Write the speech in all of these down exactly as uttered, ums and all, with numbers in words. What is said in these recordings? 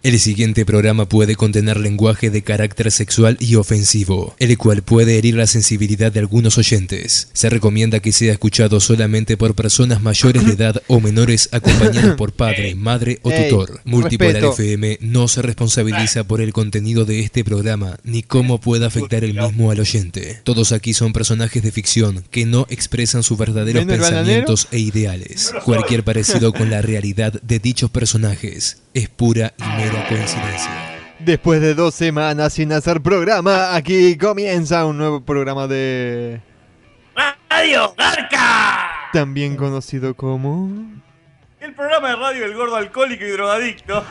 El siguiente programa puede contener lenguaje de carácter sexual y ofensivo, el cual puede herir la sensibilidad de algunos oyentes. Se recomienda que sea escuchado solamente por personas mayores de edad o menores acompañadas por padre, madre o Ey, tutor. Multipolar respeto. F M no se responsabiliza por el contenido de este programa ni cómo pueda afectar el mismo al oyente. Todos aquí son personajes de ficción que no expresan sus verdaderos ¿Ven el pensamientos e ideales. Cualquier parecido con la realidad de dichos personajes es pura y mera coincidencia. Después de dos semanas sin hacer programa, aquí comienza un nuevo programa de... ¡Radio Garca! También conocido como... El programa de radio del gordo alcohólico y drogadicto.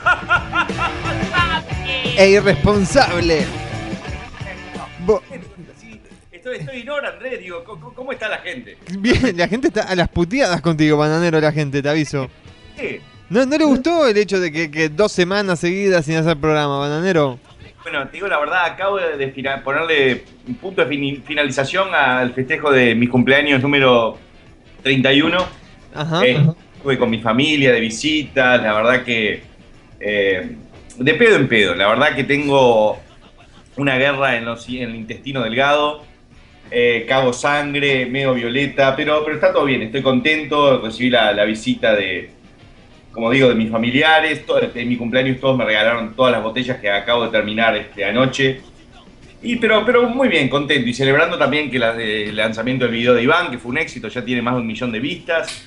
E irresponsable. Bo- Sí, estoy, estoy en hora, Andrés. Digo, ¿cómo, cómo está la gente? Bien, la gente está a las puteadas contigo, bananero, la gente, te aviso. ¿Qué? ¿No, no le gustó el hecho de que, que dos semanas seguidas sin hacer programa, bananero? Bueno, te digo la verdad, acabo de fina- ponerle un punto de fini- finalización al festejo de mis cumpleaños número treinta y uno. Ajá. Eh, estuve con mi familia de visitas, la verdad que eh, de pedo en pedo, la verdad que tengo una guerra en, los, en el intestino delgado, eh, cago sangre, medio violeta, pero, pero está todo bien, estoy contento, recibí la, la visita de, como digo, de mis familiares, todo, de mi cumpleaños todos me regalaron todas las botellas que acabo de terminar este, anoche. Y pero, pero muy bien, contento. Y celebrando también que la, de- el lanzamiento del video de Iván, que fue un éxito, ya tiene más de un millón de vistas.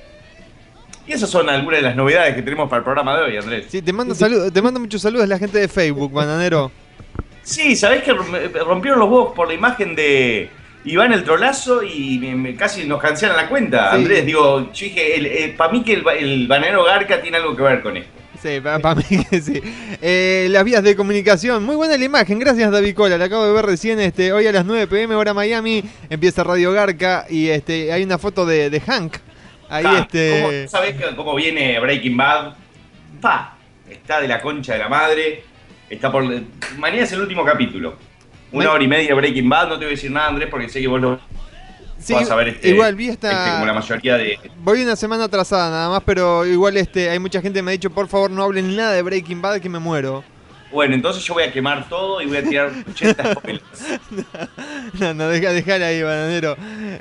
Y esas son algunas de las novedades que tenemos para el programa de hoy, Andrés. Sí, te mando saludos, te mando muchos saludos a la gente de Facebook, bananero. Sí, ¿sabés que rom- rompieron los huevos por la imagen de Iván el trolazo y me- me- casi nos cancelan la cuenta, Sí. Andrés? Digo, yo dije, para mí que el, ba- el bananero Garca tiene algo que ver con esto. Sí, para mí que sí. Eh, las vías de comunicación. Muy buena la imagen, gracias David Cola. La acabo de ver recién. Este, hoy a las nueve pm hora Miami empieza Radio Garca y este, hay una foto de, de Hank. Ahí Ah, este. ¿cómo- ¿Sabés que- cómo viene Breaking Bad? Pa, está de la concha de la madre. Está por. Mañana es el último capítulo. Una Ma- hora y media de Breaking Bad. No te voy a decir nada, Andrés, porque sé que vos lo Sí, vas a ver este, igual vi esta. este, como la mayoría de. Voy una semana atrasada nada más, pero igual este, hay mucha gente que me ha dicho, por favor no hablen nada de Breaking Bad que me muero. Bueno, entonces yo voy a quemar todo y voy a tirar ochenta spoilers. No, no, deja, dejala ahí, bananero.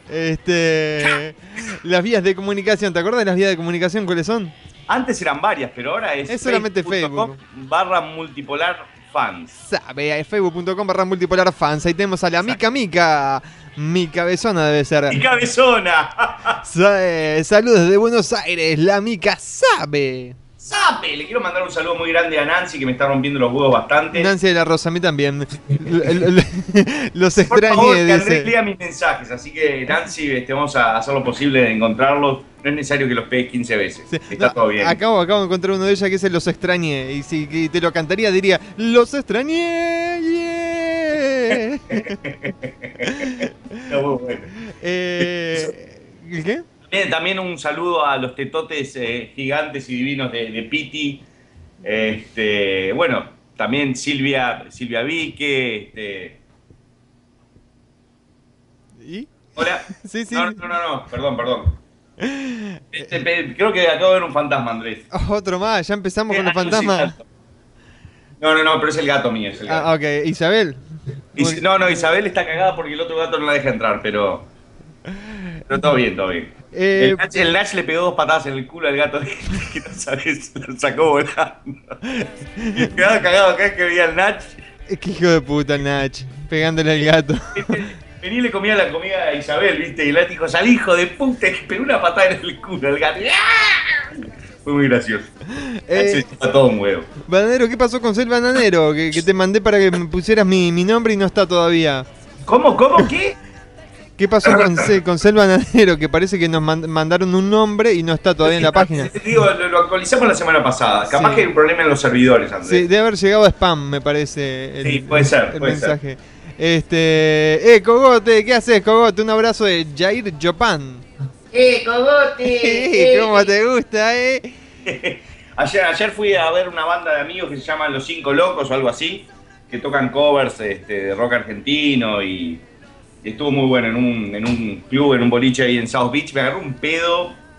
Este, las vías de comunicación, ¿te acuerdas de las vías de comunicación cuáles son? Antes eran varias, pero ahora es. Es solamente facebook punto com barra multipolar fans. Sabe, facebook punto com barra multipolar fans. Ahí tenemos a la Mica Mica. Mi cabezona debe ser. ¡Y cabezona! Sa- eh, saludos desde Buenos Aires, la Mica sabe. ¡Sape! Le quiero mandar un saludo muy grande a Nancy, que me está rompiendo los huevos bastante. Nancy de la Rosa, a mí también. L- l- l- Los Por extrañé, favor, que Andrés dice. lea mis mensajes, así que Nancy, este, vamos a hacer lo posible de encontrarlos. No es necesario que los pegues quince veces. Sí, Está no, todo bien. Acabo, acabo de encontrar uno de ellas que es el Los extrañé. Y si que te lo cantaría, diría: Los extrañé. Yeah. Está muy bueno. eh, ¿Qué? Bien, también un saludo a los tetotes eh, gigantes y divinos de, de Piti. Este, bueno, también Silvia, Silvia Vique. Este, ¿Y? hola. Sí, sí. No, no, no, no, perdón, perdón. Este, pe- creo que acabo de ver un fantasma, Andrés. Oh, otro más, ya empezamos con los Ah, no, sí, fantasmas. gato. No, no, no, pero es el gato mío, es el gato. Ah, ok. Isabel. Is- no, no, Isabel está cagada porque el otro gato no la deja entrar, pero. Pero todo bien, todo bien. Eh, el, Nach, el Nach le pegó dos patadas en el culo al gato que no sabes, lo sacó volando. Y quedaba cagado cada vez que veía al Nach. Qué hijo de puta, Nach. Pegándole al gato. Venía y le comía la comida a Isabel, ¿viste? Y el gato dijo: salí, hijo de puta, y le pegó una patada en el culo al gato. Fue muy gracioso. Eh, Se chupa todo un huevo. Bananero, ¿qué pasó con Cel Bananero? Que, que te mandé para que me pusieras mi, mi nombre y no está todavía. ¿Cómo? ¿Cómo? ¿Qué? ¿Qué pasó con, Cel, con Cel Bananero? Que parece que nos mand- mandaron un nombre y no está todavía en la página. Te digo, lo, lo actualizamos la semana pasada. Capaz Sí. que hay un problema en los servidores, Andrés. Sí, debe haber llegado a spam, me parece. El, Sí, puede ser, el puede mensaje. Este. Eh, Cogote, ¿qué haces, Cogote? Un abrazo de Jair Jopan. ¡Eh, cogote! Eh, ¿Cómo te gusta, eh? Ayer, ayer fui a ver una banda de amigos que se llaman Los Cinco Locos o algo así, que tocan covers este, de rock argentino y, y estuvo muy bueno en un, en un club, en un boliche ahí en South Beach. Me agarró un pedo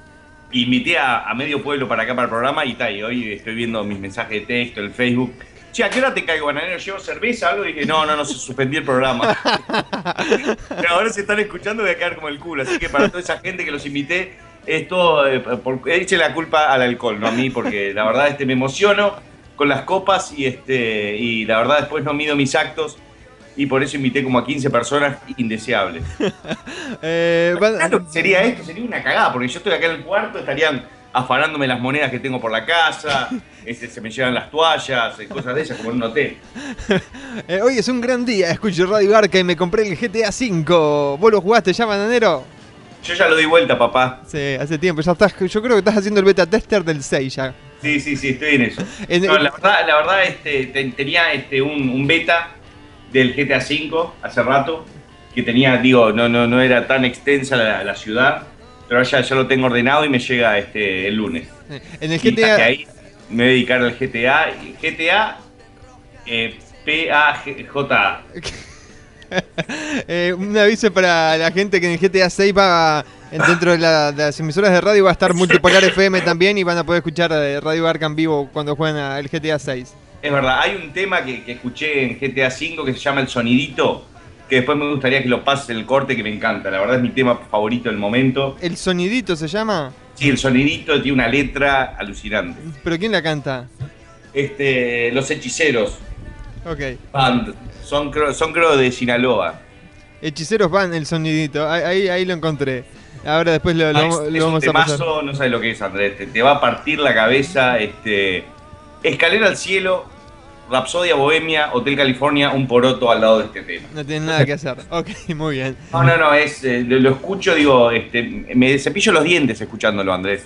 invité a, a medio pueblo para acá para el programa y tal, y hoy estoy viendo mis mensajes de texto, el Facebook. Che, ¿a qué hora te caigo, bananero? ¿Llevo cerveza algo? Y dije, no, no, no, se suspendió el programa. Pero ahora se están escuchando y voy a quedar como el culo. Así que para toda esa gente que los invité, esto, eh, por, eche la culpa al alcohol, no a mí, porque la verdad este, me emociono con las copas y, este, y la verdad después no mido mis actos. Y por eso invité como a quince personas indeseables. eh, van... Claro, sería esto, sería una cagada, porque yo estoy acá en el cuarto, estarían afanándome las monedas que tengo por la casa, este, se me llevan las toallas, cosas de esas, como en un hotel. eh, hoy es un gran día, escucho Radio Garca y me compré el G T A cinco. ¿Vos lo jugaste ya, bananero? Yo ya lo di vuelta, papá. Sí, hace tiempo, ya estás, yo creo que estás haciendo el beta tester del seis ya. Sí, sí, sí, estoy en eso. En, no, la verdad, la verdad este, te, tenía este, un, un beta del G T A cinco hace rato, que tenía, digo, no, no, no era tan extensa la, la ciudad, pero ya, ya lo tengo ordenado y me llega este, el lunes. En el G T A... Y ahí me voy a dedicar al G T A, G T A eh, P A J A. eh, un aviso para la gente que en el G T A seis va, dentro de, la, de las emisoras de radio va a estar Multipolar F M también y van a poder escuchar Radio Garca en vivo cuando jueguen al G T A seis. Es verdad, hay un tema que, que escuché en G T A cinco que se llama El Sonidito, que después me gustaría que lo pases en el corte, que me encanta. La verdad es mi tema favorito del momento. ¿El Sonidito se llama? Sí, El Sonidito tiene una letra alucinante. ¿Pero quién la canta? Este, Los Hechiceros. Ok. Band. Son, son creo de Sinaloa. Hechiceros Van, El Sonidito. Ahí, ahí lo encontré. Ahora después lo, lo, ah, lo es, es vamos un a pasar. temazo, no sabes lo que es, Andrés. Te, te va a partir la cabeza. Este, Escalera al Cielo, Rapsodia Bohemia, Hotel California, un poroto al lado de este tema. No tienen nada que hacer. Ok, muy bien. No, no, no, es, eh, lo, lo escucho, digo, este, me cepillo los dientes escuchándolo, Andrés.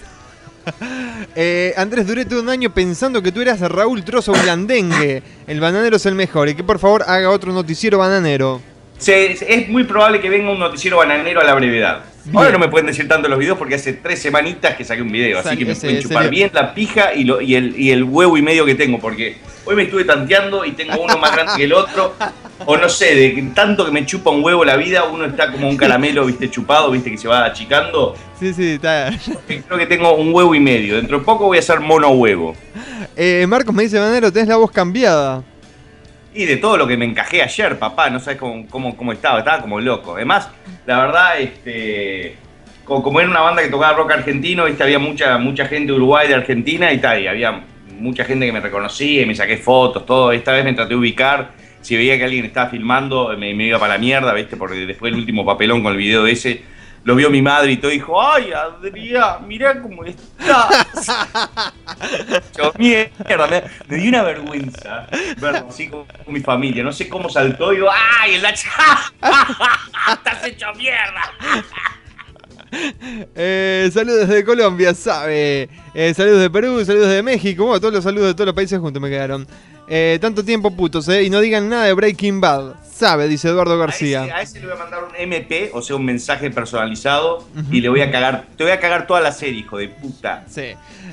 eh, Andrés, duré todo un año pensando que tú eras Raúl Trozo Blandengue. El bananero es el mejor. Y que por favor haga otro noticiero bananero. Se, es muy probable que venga un noticiero bananero a la brevedad. Bien. Ahora no me pueden decir tanto los videos porque hace tres semanitas que saqué un video, así Sal, que me ese, pueden chupar ese... bien la pija y, lo, y, el, y el huevo y medio que tengo, porque hoy me estuve tanteando y tengo uno más grande que el otro, o no sé, de tanto que me chupa un huevo la vida, uno está como un caramelo, viste, chupado, viste, que se va achicando. Sí, sí, está. Creo que tengo un huevo y medio, dentro de poco voy a hacer mono huevo. Eh, Marcos me dice, bananero, tenés la voz cambiada. Y de todo lo que me encajé ayer, papá, no sabes cómo, cómo, cómo estaba, estaba como loco. Además, la verdad, este, como, como era una banda que tocaba rock argentino, ¿viste? Había mucha, mucha gente de Uruguay, de Argentina y tal, y había mucha gente que me reconocía y me saqué fotos, todo. Esta vez me traté de ubicar, si veía que alguien estaba filmando, me, me iba para la mierda, ¿viste? Porque después del último papelón con el video ese, lo vio mi madre y todo, y dijo, ay, Adrián, mirá cómo estás. Yo, mierda, me, me dio una vergüenza verlo así con, con mi familia. No sé cómo saltó y digo, ay, el Nacho, estás hecho mierda. Eh, saludos desde Colombia, sabe. Eh, saludos de Perú, saludos de México. Bueno, todos los saludos de todos los países juntos me quedaron. Eh, tanto tiempo putos, eh. Y no digan nada de Breaking Bad. Sabe, dice Eduardo García. A ese, a ese le voy a mandar un M P, o sea, un mensaje personalizado, uh-huh. Y le voy a cagar, te voy a cagar toda la serie, hijo de puta. Sí.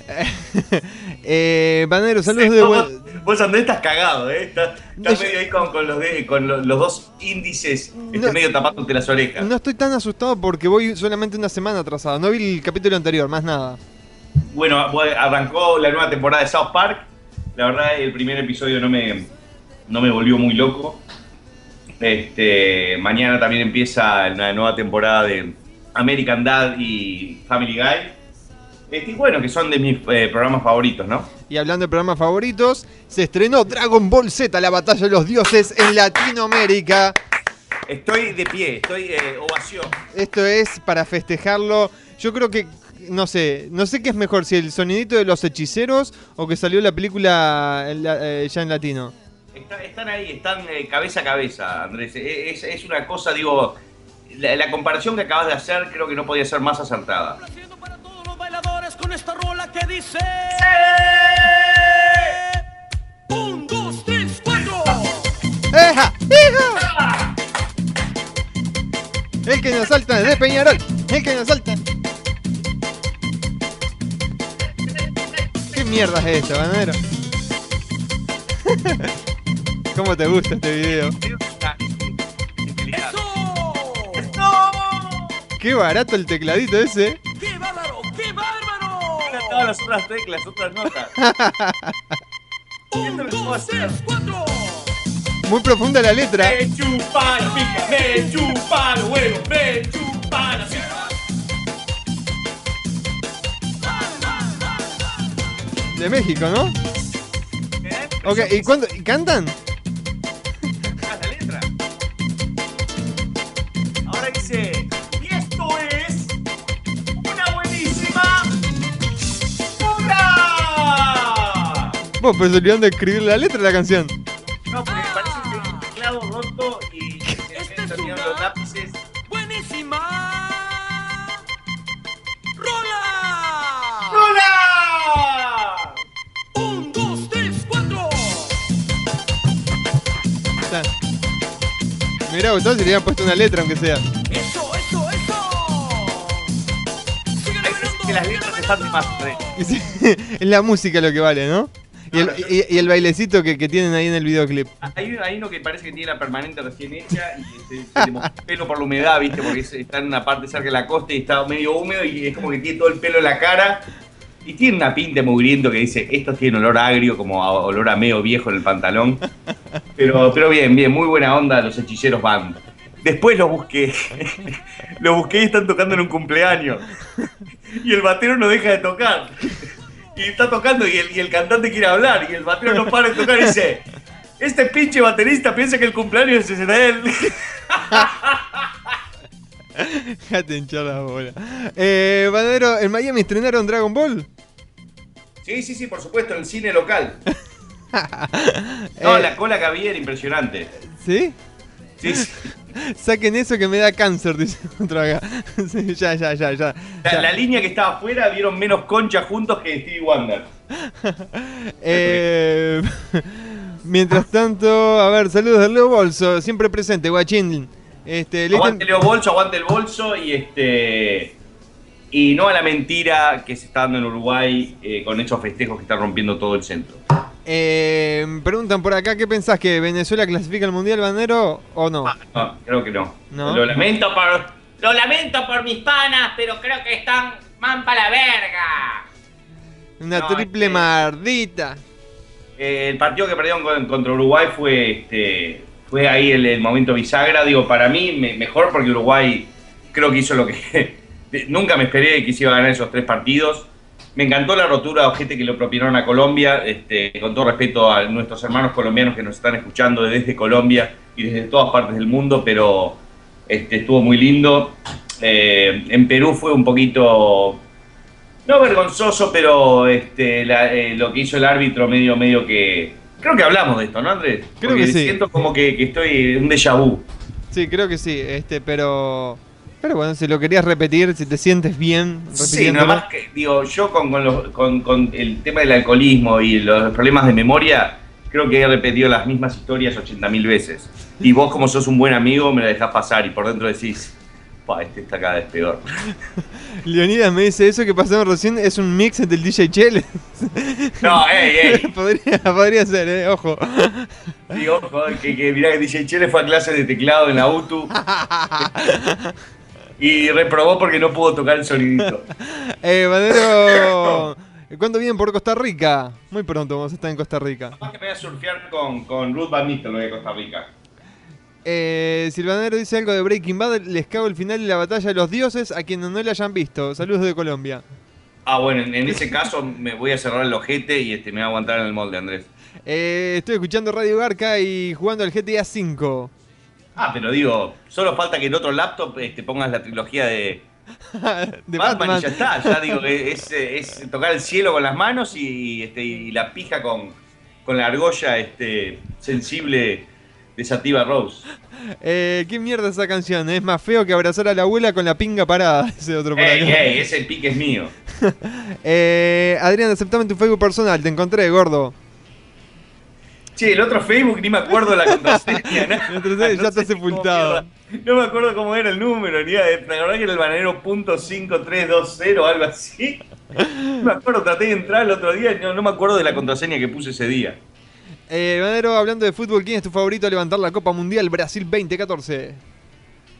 eh, Banero, saludos sí, de vos, vos, Andrés, estás cagado, ¿eh? Estás, estás no, medio ahí con, con, los, de, con los, los dos índices, este, no, medio tapándote las orejas. No estoy tan asustado porque voy solamente una semana atrasado. No vi el capítulo anterior, más nada. Bueno, arrancó la nueva temporada de South Park. La verdad, el primer episodio no me, no me volvió muy loco. Este, mañana también empieza una nueva temporada de American Dad y Family Guy. Este, y bueno, que son de mis eh, programas favoritos, ¿no? Y hablando de programas favoritos, se estrenó Dragon Ball Z, la batalla de los dioses en Latinoamérica. Estoy de pie, estoy eh, ovación. Esto es para festejarlo. Yo creo que, no sé, no sé qué es mejor, si el sonidito de los hechiceros o que salió la película eh, ya en latino. Está, están ahí, están eh, cabeza a cabeza, Andrés. Es, es una cosa, digo, la, la comparación que acabas de hacer creo que no podía ser más acertada. Para todos los bailadores con esta rola que dice... Un, dos, tres, cuatro. ¡Eja! ¡Hija! El que nos salta es de Peñarol. El que nos salta. ¿Qué mierda es esto, banero? ¿Cómo te gusta este video? ¡Eso! Qué barato el tecladito ese. ¡Qué bárbaro! ¡Qué bárbaro! todas las otras teclas, otras notas. Un, dos, tres, cuatro. Muy profunda la letra. Me chupa la pica, me chupa los huevos, me chupa la pica. De México, ¿no? ¿Eh? Ok, ¿y cuándo? ¿Y cantan? La letra. Ahora dice, y esto es una buenísima obra. Vos, pero se olvidaron de escribir la letra de la canción. No, porque parece que hay un teclado roto y se Este me es están una- los lápices. Buenísima. ¡Rola! ¡Hola! Un, dos, tres, cuatro. Está. Me hubiera gustado si le hubieran puesto una letra, aunque sea. Eso, eso, eso. Síguele Hay veces bailando. que las letras están de más. ¿eh? Y sí, es la música lo que vale, ¿no? Y el, y, y el bailecito que, que tienen ahí en el videoclip. Hay, hay uno que parece que tiene la permanente recién hecha y este, se le mojó el pelo por la humedad, ¿viste? Porque es- está en una parte cerca de la costa y está medio húmedo y es como que tiene todo el pelo en la cara. Y tiene una pinta mugriento que dice, estos tienen olor agrio, como a olor a meo viejo en el pantalón. Pero, pero bien, bien, muy buena onda los hechiceros band. Después los busqué. Los busqué y están tocando en un cumpleaños. Y el batero no deja de tocar. Y está tocando y el, y el cantante quiere hablar. Y el batero no para de tocar y dice, este pinche baterista piensa que el cumpleaños es de él. Déjate hinchar la bola. Eh, Banadero, ¿en Miami estrenaron Dragon Ball? Sí, sí, sí, por supuesto, en el cine local. No, Eh, la cola que había era impresionante. ¿Sí? Sí, sí. Saquen eso que me da cáncer, dice otro acá. Sí, ya, ya, ya, ya. La, ya. la línea que estaba afuera vieron menos conchas juntos que Stevie Wonder. Eh, mientras tanto, a ver, saludos del Leo Bolso, siempre presente, guachín. Este, le Aguante Leo Bolso, aguante el bolso y este. Y no a la mentira que se está dando en Uruguay eh, con esos festejos que están rompiendo todo el centro. eh, preguntan por acá, ¿qué pensás? ¿Que Venezuela clasifica al Mundial, Banero, o no? Ah, no, creo que no. ¿No? Lo lamento por. Lo lamento por mis panas, pero creo que están man pa' la verga. Una no, triple este- mardita. Eh, el partido que perdieron con- contra Uruguay fue este, fue ahí el, el momento bisagra. Digo, para mí me- mejor porque Uruguay creo que hizo lo que nunca me esperé que se iba a ganar esos tres partidos. Me encantó la rotura de ojete que le propinaron a Colombia, este, con todo respeto a nuestros hermanos colombianos que nos están escuchando desde Colombia y desde todas partes del mundo, pero este, estuvo muy lindo. Eh, en Perú fue un poquito, no vergonzoso, pero este, la- eh, lo que hizo el árbitro medio, medio que... Creo que hablamos de esto, ¿no, Andrés? Creo Porque que sí. siento como que, que estoy en un déjà vu. Sí, creo que sí, este, pero... Pero bueno, si lo querías repetir, si te sientes bien Sí, repitiéndolo. nada más que, digo, yo con, con, los- con- con el tema del alcoholismo y los problemas de memoria, creo que he repetido las mismas historias ochenta mil veces. Y vos, como sos un buen amigo, me la dejás pasar y por dentro decís, pa, este está cada vez peor. Leonidas me dice, eso que pasaron recién es un mix entre el D J Chele. No, ey, ey. podría, podría ser, eh, ojo. Digo, ojo, que, que mirá que D J Chele fue a clase de teclado en la U T U y reprobó porque no pudo tocar el sonidito. Eh, Banero, ¿cuándo vienen por Costa Rica? Muy pronto vamos a estar en Costa Rica. Capaz que me voy a surfear con, con Ruth Van Nistelrooy de Costa Rica. Eh, Silvanero dice algo de Breaking Bad, les cago el final de la batalla de los dioses a quienes no le hayan visto. Saludos de Colombia. Ah, bueno, en, en ese caso me voy a cerrar el ojete y este, me voy a aguantar en el molde, Andrés. Eh, estoy escuchando Radio Garca y jugando al G T A cinco. Ah, pero digo, solo falta que en otro laptop este, pongas la trilogía de, de Batman, Batman. y ya está. Ya digo, es, es tocar el cielo con las manos y, este, y la pija con, con la argolla este, sensible de Sativa Rose. Eh, ¿Qué mierda esa canción? Es más feo que abrazar a la abuela con la pinga parada. Ese otro por Ey, acá. ey, ese pique es mío. Eh, Adrián, aceptame en tu Facebook personal. Te encontré, gordo. Che, el otro Facebook ni me acuerdo la contraseña. ¿no? La contraseña ya está sé cómo sepultado. mierda. No me acuerdo cómo era el número, ni idea. La verdad que era el bananero punto cinco tres dos cero o algo así. No me acuerdo, traté de entrar el otro día y no, no me acuerdo de la contraseña que puse ese día. Eh, Banero, hablando de fútbol, ¿quién es tu favorito a levantar la Copa Mundial Brasil veinte catorce?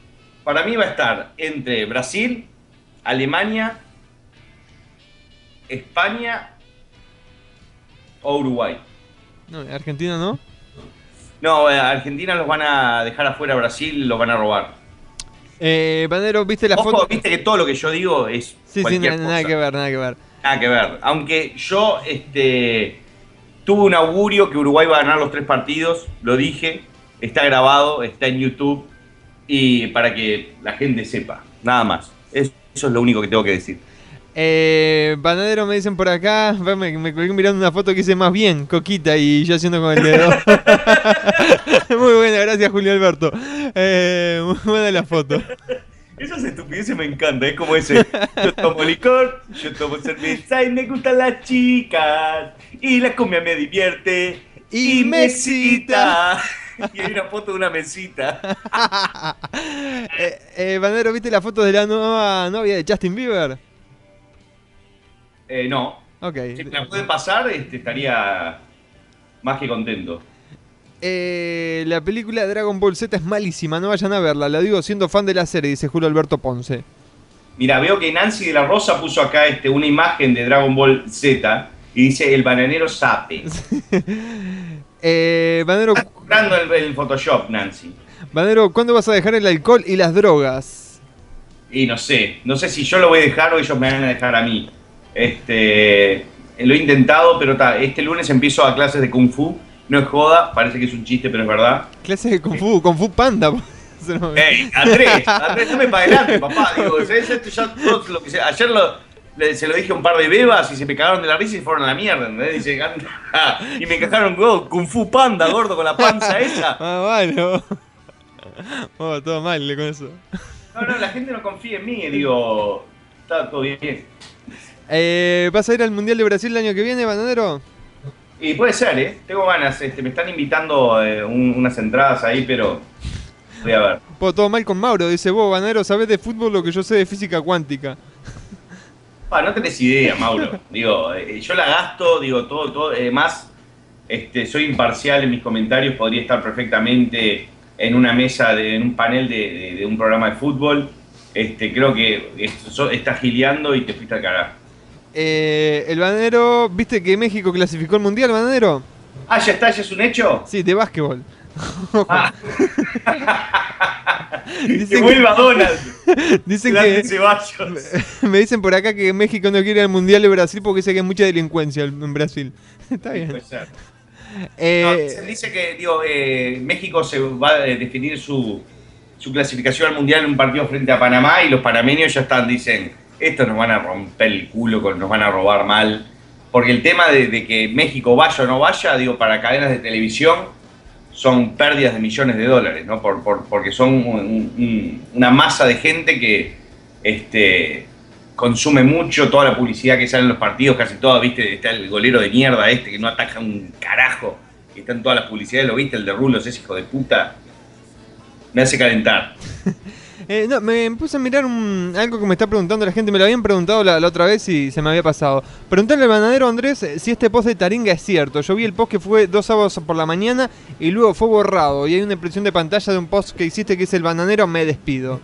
Para mí va a estar entre Brasil, Alemania, España o Uruguay. No, Argentina no. No, eh, Argentina los van a dejar afuera, Brasil los van a robar. Eh, Banero, ¿viste la Ojo, foto? viste que todo lo que yo digo es Sí, sí, cualquier na- cosa. nada que ver, nada que ver. Nada que ver. Aunque yo este, tuve un augurio que Uruguay va a ganar los tres partidos, lo dije, está grabado, está en YouTube, y para que la gente sepa, nada más. Eso es lo único que tengo que decir. Eh, Banadero, me dicen por acá, me, me colgué mirando una foto que hice más bien, Coquita, y yo haciendo con el dedo. Muy buena, gracias Julio Alberto. Eh, muy buena la foto. Esas estupideces me encantan, es como ese, yo tomo licor, yo tomo cerveza y me gustan las chicas, y la cumbia me divierte, Y me excita. Y hay una foto de una mesita. eh, eh, Banadero, ¿viste la foto de la nueva novia de Justin Bieber? Eh, no, Ok. si me la pueden pasar, este, estaría más que contento. Eh, la película Dragon Ball Z es malísima, no vayan a verla, la digo siendo fan de la serie, dice Julio Alberto Ponce. Mira, veo que Nancy de la Rosa puso acá este, una imagen de Dragon Ball Z y dice el bananero sape. Eh, Banero, Está comprando el, el Photoshop, Nancy. Banero, ¿cuándo vas a dejar el alcohol y las drogas? Y no sé, no sé si yo lo voy a dejar o ellos me van a dejar a mí. Este, lo he intentado, pero ta, este lunes empiezo a clases de Kung Fu. No es joda, parece que es un chiste, pero es verdad. Clases de Kung Fu, Kung Fu Panda. ¡Ey, Andrés! Andrés, dame para adelante, papá. Digo, ¿sabes? Esto ya todo lo que se- ayer lo, le- se lo dije a un par de bebas y se me cagaron de la risa y fueron a la mierda, ¿entendés? Dice, anda. Y me encajaron, go, Kung Fu Panda, gordo, con la panza esa. Ah, bueno. Oh, todo mal con eso. No, no, la gente no confía en mí. Digo, está todo bien. Eh, ¿Vas a ir al Mundial de Brasil el año que viene, Bananero? Y puede ser, ¿eh? Tengo ganas. Este, me están invitando eh, un- unas entradas ahí, pero voy a ver. Oh, todo mal con Mauro, dice vos, Bananero, sabés de fútbol lo que yo sé de física cuántica. Ah, no tenés idea, Mauro. Digo, eh, yo la gasto, digo, todo, todo. Además, este, soy imparcial en mis comentarios. Podría estar perfectamente en una mesa, de, en un panel de, de- de un programa de fútbol. Este, creo que esto- estás gileando y te fuiste al carajo. Eh, el Bananero, ¿viste que México clasificó el Mundial, Bananero? Ah, ¿ya está? ¿Ya es un hecho? Sí, de básquetbol. Ah. Dicen que que- vuelva Donald. Dicen Delante de que... Ceballos. Me dicen por acá que México no quiere ir al Mundial de Brasil porque dice que hay mucha delincuencia en Brasil. Está bien. Puede ser. Eh, No, se dice que digo, eh, México se va a definir su, su clasificación al Mundial en un partido frente a Panamá y los panameños ya están, dicen, estos nos van a romper el culo, con- nos van a robar mal. Porque el tema de, de que México vaya o no vaya, digo, para cadenas de televisión son pérdidas de millones de dólares, ¿no? Por, por- porque son un- un- una masa de gente que este, consume mucho, toda la publicidad que sale en los partidos, casi toda, ¿viste? Está el golero de mierda este que no ataja un carajo, que está en todas las publicidades, ¿lo viste? El de Rulos, ese hijo de puta. Me hace calentar. eh, no, me puse a mirar un- algo que me está preguntando la gente. Me lo habían preguntado la, la otra vez y se me había pasado. Preguntarle al bananero Andrés eh, si este post de Taringa es cierto. Yo vi el post que fue dos sábados por la mañana y luego fue borrado. Y hay una impresión de pantalla de un post que hiciste que dice el bananero me despido.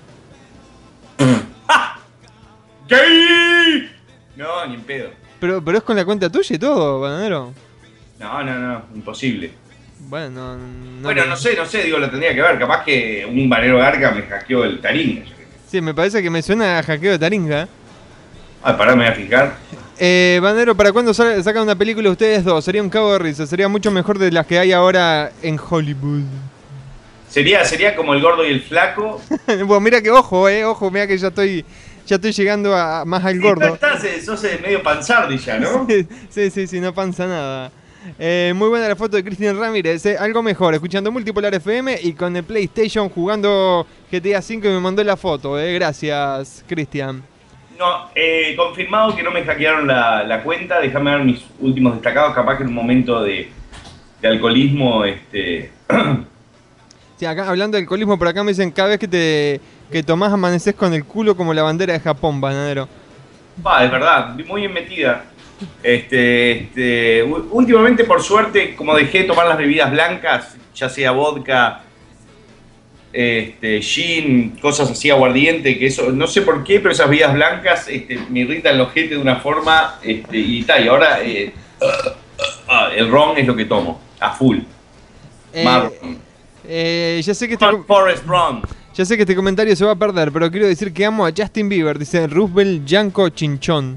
¿Qué? No, ni en pedo. Pero, pero es con la cuenta tuya y todo, bananero. No, no, no, imposible. Bueno, no, no- Bueno, no sé, no sé, digo, lo tendría que ver. Capaz que un banero garca me hackeó el Taringa. yo qué sé. Sí, me parece que me suena a hackeo de Taringa. Ay, pará, me voy a fijar. Eh, Banero, ¿para cuándo sal- sacan una película ustedes dos? Sería un cago de risa, sería mucho mejor de las que hay ahora en Hollywood. Sería, sería como el gordo y el flaco. Bueno, mira que ojo, eh, ojo, mira que ya estoy ya estoy llegando a, más al Sí, gordo. estás, eh, sos eh, medio panzardi ya, ¿no? Sí, sí, sí, no panza nada. Eh, muy buena la foto de Cristian Ramírez, eh, algo mejor, escuchando Multipolar F M y con el PlayStation jugando G T A cinco y me mandó la foto, eh, gracias, Cristian. No, eh, confirmado que no me hackearon la, la cuenta. Déjame ver mis últimos destacados. Capaz que en un momento de, de alcoholismo, este. Sí, acá hablando de alcoholismo, por acá me dicen cada vez que te que tomás amaneces con el culo como la bandera de Japón, bananero. Va, es verdad, muy bien metida. Este, este, u- últimamente, por suerte, como dejé de tomar las bebidas blancas, ya sea vodka, este, gin, cosas así aguardiente, que eso, no sé por qué, pero esas bebidas blancas este, me irritan los ojete de una forma, este, y tal, y ahora eh, uh, uh, uh, el ron es lo que tomo, a full. Eh, Mar- eh, ya sé que este Ron com- Forest Ron. ya sé que este comentario se va a perder, pero quiero decir que amo a Justin Bieber, dice Roosevelt Yanko Chinchón.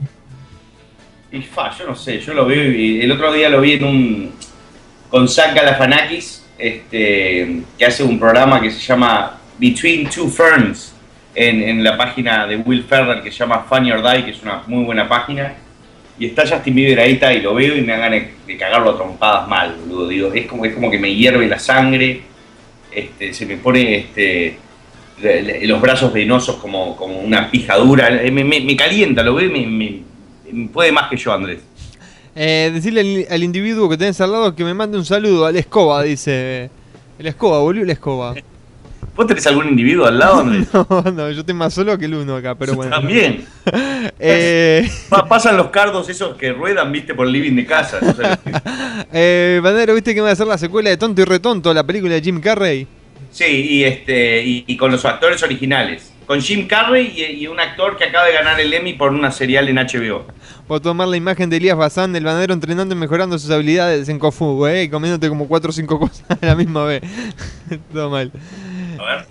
Y fa, yo no sé, yo lo veo, y el otro día lo vi en un, con Zach Galifianakis, este, que hace un programa que se llama Between Two Ferns, en, en la página de Will Ferrell, que se llama Funny or Die, que es una muy buena página, y está Justin Bieber ahí, está, y lo veo y me dan ganas de cagarlo a trompadas mal, boludo, digo, es como, es como que me hierve la sangre, este, se me pone este, le- le- los brazos venosos como, como una pija dura, me, me- me calienta, lo veo y me, me- me puede más que yo, Andrés. Eh, decirle al, al individuo que tenés al lado que me mande un saludo al Escoba, dice. El Escoba, volvió el Escoba. ¿Vos tenés algún individuo al lado, Andrés? No, no, yo estoy más solo que el uno acá, pero Yo bueno. también. Eh, Pa- pasan los cardos esos que ruedan, viste, por el living de casa. No sé. eh, Bandero, ¿viste que va a hacer la secuela de Tonto y Retonto, la película de Jim Carrey? Sí, y, este, y, y con los actores originales. Con Jim Carrey y, y un actor que acaba de ganar el Emmy por una serial en H B O. Por tomar la imagen de Elías Bazán, el bandero entrenando y mejorando sus habilidades en Kofu, eh, y comiéndote como cuatro o cinco cosas a la misma vez. Todo mal. A ver.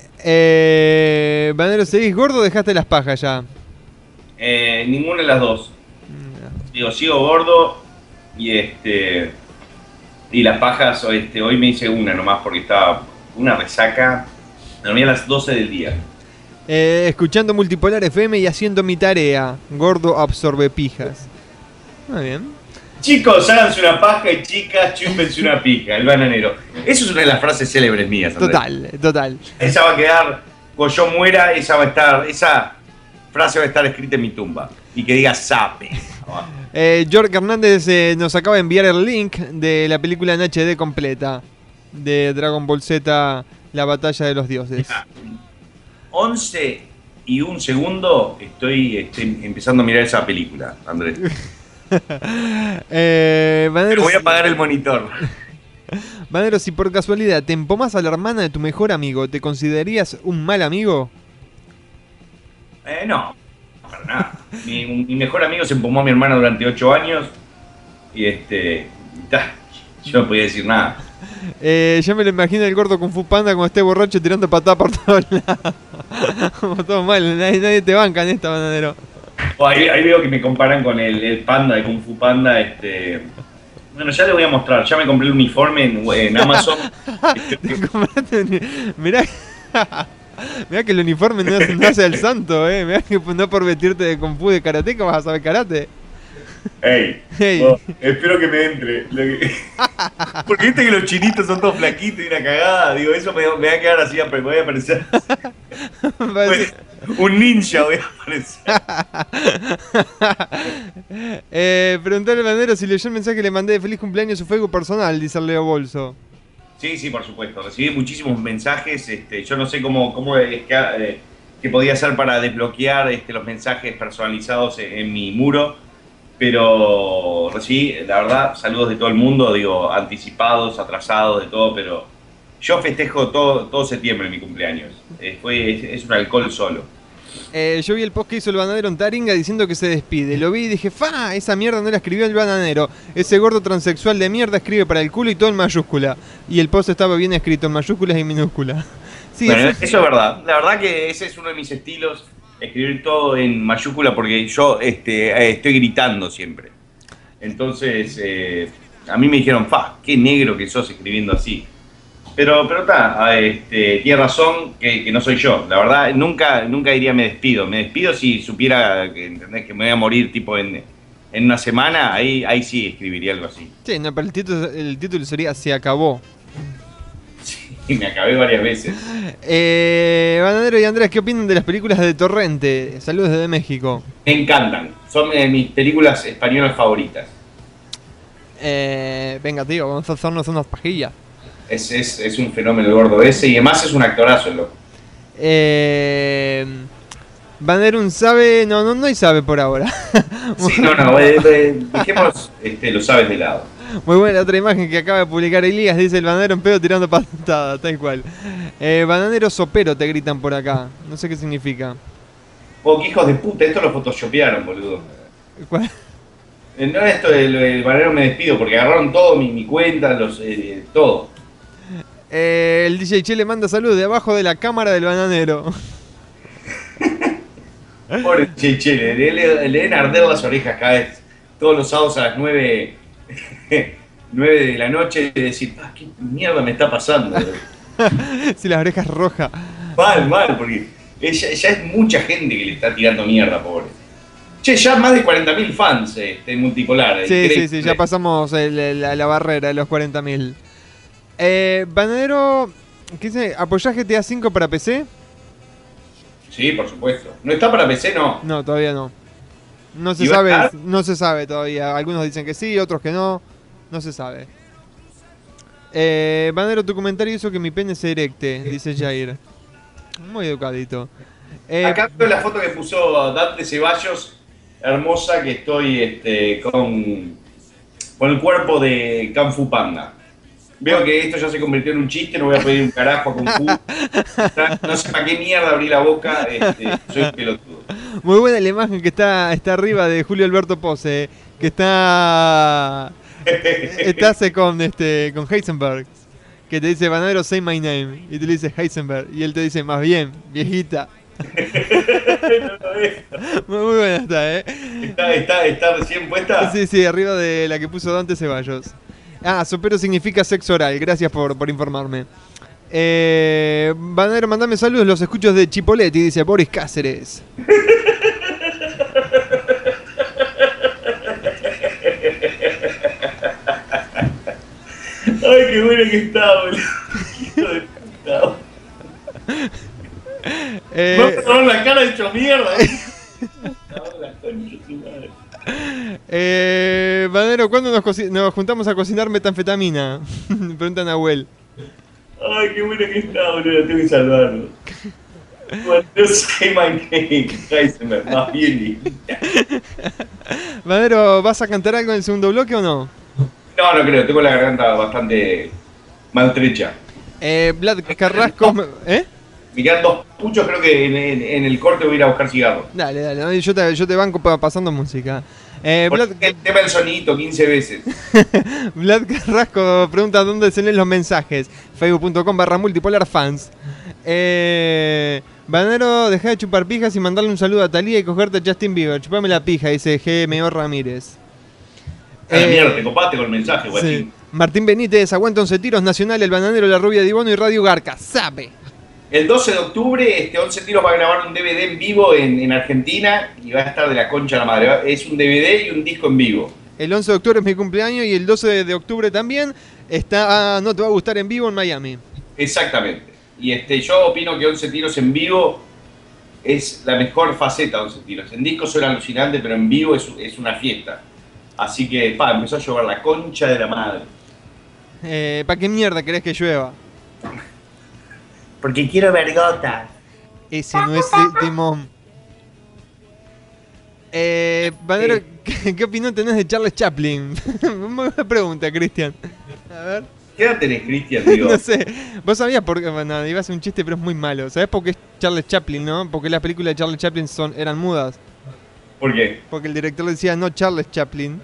Eh, bandero, ¿seguís gordo o dejaste las pajas ya? Eh, ninguna de las dos. Digo, sigo gordo y este y las pajas, este, hoy me hice una nomás porque estaba una resaca. Me dormí a las doce del día. Eh, escuchando Multipolar F M y haciendo mi tarea. Gordo absorbe pijas. Muy bien. Chicos, háganse una paja y chicas, chúpense una pija, el bananero. Eso es una de las frases célebres mías, Andrés. Total, total. Esa va a quedar, cuando yo muera, esa va a estar, esa frase va a estar escrita en mi tumba. Y que diga sape. Eh, Jorge Hernández eh, nos acaba de enviar el link de la película en H D completa de Dragon Ball Z, La Batalla de los Dioses. once y un segundo estoy, estoy empezando a mirar esa película, Andrés. eh, Bandero, Voy a apagar el monitor. Bandero, si por casualidad te empomas a la hermana de tu mejor amigo, ¿te considerarías un mal amigo? Eh, no, para nada. Mi, mi mejor amigo se empomó a mi hermana durante ocho años y este, y ta, yo no podía decir nada. Eh, ya me lo imagino el gordo Kung Fu Panda cuando esté borracho tirando patadas por todos lados. Como todo mal, nadie, nadie te banca en esta, Bandero. Oh, ahí, ahí veo que me comparan con el, el panda de Kung Fu Panda. Este, bueno, ya le voy a mostrar. Ya me compré el uniforme en, en Amazon. Te compraste un- Mirá, mirá que el uniforme no hace, no hace al santo, eh. Mirá que no por vestirte de Kung Fu de karateca vas a saber karate. Ey, Hey. oh, espero que me entre. Lo que- Porque viste que los chinitos son todos flaquitos y una cagada. Digo, eso me, me va a quedar así, me voy a parecer Va a decir- un ninja, voy a parecer. eh, preguntale al bandero si leyó el mensaje que le mandé de feliz cumpleaños a su Facebook personal, dice el Leo Bolso. Sí, sí, por supuesto. Recibí muchísimos mensajes. Este, yo no sé cómo, cómo es que, eh, que podía hacer para desbloquear este, los mensajes personalizados en, en mi muro. Pero recibí, la verdad, saludos de todo el mundo, digo, anticipados, atrasados, de todo, pero yo festejo todo, todo septiembre mi cumpleaños. Eh, fue, es, es un alcohol solo. Eh, yo vi el post que hizo el bananero en Taringa diciendo que se despide. Lo vi y dije, fa, esa mierda no la escribió el bananero. Ese gordo transexual de mierda escribe para el culo y todo en mayúscula. Y el post estaba bien escrito en mayúsculas y minúsculas. Sí, Bueno, eso- eso es verdad. La verdad que ese es uno de mis estilos, escribir todo en mayúscula, porque yo este, eh, estoy gritando siempre. Entonces, eh, a mí me dijeron, fa, qué negro que sos escribiendo así. Pero pero está, este, tiene razón que, que no soy yo. La verdad, nunca nunca diría me despido. Me despido si supiera que, ¿entendés? Que me voy a morir tipo en, en una semana, ahí, ahí sí escribiría algo así. Sí, no, pero el título, el título sería Se acabó. Y me acabé varias veces. Eh, Bananero y Andrés, ¿qué opinan de las películas de Torrente? Saludos desde México. Me encantan. Son de mis películas españolas favoritas. Eh, venga, tío, vamos a hacernos unas pajillas. Es, es, es un fenómeno el gordo ese y además es un actorazo el loco. Eh, Banderun sabe. No, no, no hay sabe por ahora. Sí, no, no, eh, eh, dejemos este, lo sabes de lado. Muy buena otra imagen que acaba de publicar Elías. Dice el bananero en pedo tirando patadas, tal cual. Eh, bananero sopero te gritan por acá. No sé qué significa. Oh, qué hijos de puta, esto lo photoshopearon, boludo. ¿Cuál? Eh, No es esto del el bananero me despido, porque agarraron todo, mi, mi cuenta, los eh, todo. Eh, el D J Che le manda saludos de abajo de la cámara del bananero. Pobre Che, che, le, le, le deben arder las orejas cada vez, todos los sábados a las nueve nueve de la noche, y decir, ah, ¿qué mierda me está pasando? Si las orejas rojas. Mal, mal, porque es- ya, ya es mucha gente que le está tirando mierda, pobre. Che, ya más de cuarenta mil fans este, en Multipolar. Sí, increíble. sí, sí, ya pasamos el- el- la, la barrera de los cuarenta mil. Eh, bananero, ¿qué dice? ¿Apoyás G T A cinco para P C? Sí, por supuesto. ¿No está para P C? No. No, todavía no. No se ¿Y va a sabe, estar? no se sabe todavía. Algunos dicen que sí, otros que no. No se sabe. Eh, Banero, tu comentario hizo que mi pene se erecte, dice Jair. Muy educadito. Eh, Acá veo la foto que puso Dante Ceballos, hermosa, que estoy este, con, con el cuerpo de Kung Fu Panda. Veo que esto ya se convirtió en un chiste, no voy a pedir un carajo a Kung Fu. No sé para qué mierda abrí la boca, este, soy un pelotudo. Muy buena la imagen que está, está arriba de Julio Alberto Pose, eh, que está estás con este con Heisenberg, que te dice Bananero say my name y tú le dices Heisenberg y él te dice más bien, viejita. muy, muy buena está, eh. ¿Está, está, está recién puesta? Sí, sí, arriba de la que puso Dante Ceballos. Ah, sopero significa sexo oral, gracias por, por informarme. Eh, Bananero, mandame saludos, los escuchos de Chipoletti, dice Boris Cáceres. Ay, qué bueno que está, boludo. Hijo de puta. Eh, Me va a tomar la cara hecho mierda. La concha de su madre. Eh, Banero, ¿cuándo nos, coci- nos juntamos a cocinar metanfetamina? Pregunta Nahuel. Ay, qué bueno que está, boludo. Tengo que salvarlo. Bueno, no sé, my name, Heisenberg, más bien. Banero, ¿vas a cantar algo en el segundo bloque o no? No, no creo. Tengo la garganta bastante maltrecha. Eh, Vlad Carrasco... ¿Eh? Me quedan dos puchos, creo que en, en- en el corte voy a ir a buscar cigarros. Dale, dale, no, yo te, yo te banco pa- pasando música. Eh, Vlad, Porque el tema del sonito quince veces. Vlad Carrasco pregunta dónde se leen los mensajes. Facebook.com barra multipolar fans. Eh, Banero, deja de chupar pijas y mandarle un saludo a Talía y cogerte a Justin Bieber. Chupame la pija, dice G M O Ramírez. A la Eh, mierda, te copaste con el mensaje, Sí. guachín. Martín Benítez, aguanta once tiros, Nacional, El Bananero, La Rubia de Ibono y Radio Garca. Sabe. El doce de octubre, este once tiros va a grabar un D V D en vivo en, en Argentina y va a estar de la concha de la madre. Es un D V D y un disco en vivo. El once de octubre es mi cumpleaños y el doce de octubre también está ah, No te va a gustar en vivo en Miami. Exactamente. Y este, yo opino que once tiros en vivo es la mejor faceta de once tiros. En disco suena alucinante, pero en vivo es, es una fiesta. Así que, pa, empezó a llover la concha de la madre. Eh, ¿Para qué mierda querés que llueva? Porque quiero vergotas. Ese no es de- Timón. Eh, Banero, Sí. ¿qué, ¿qué opinión tenés de Charles Chaplin? Muy buena pregunta, Cristian. A ver, ¿Qué edad tenés, Cristian? Digo, no sé. Vos sabías por qué, bueno, iba a hacer un chiste, pero es muy malo. ¿Sabés por qué es Charles Chaplin, no? Porque las películas de Charles Chaplin son, eran mudas. ¿por qué? Porque el director le decía no Charles Chaplin.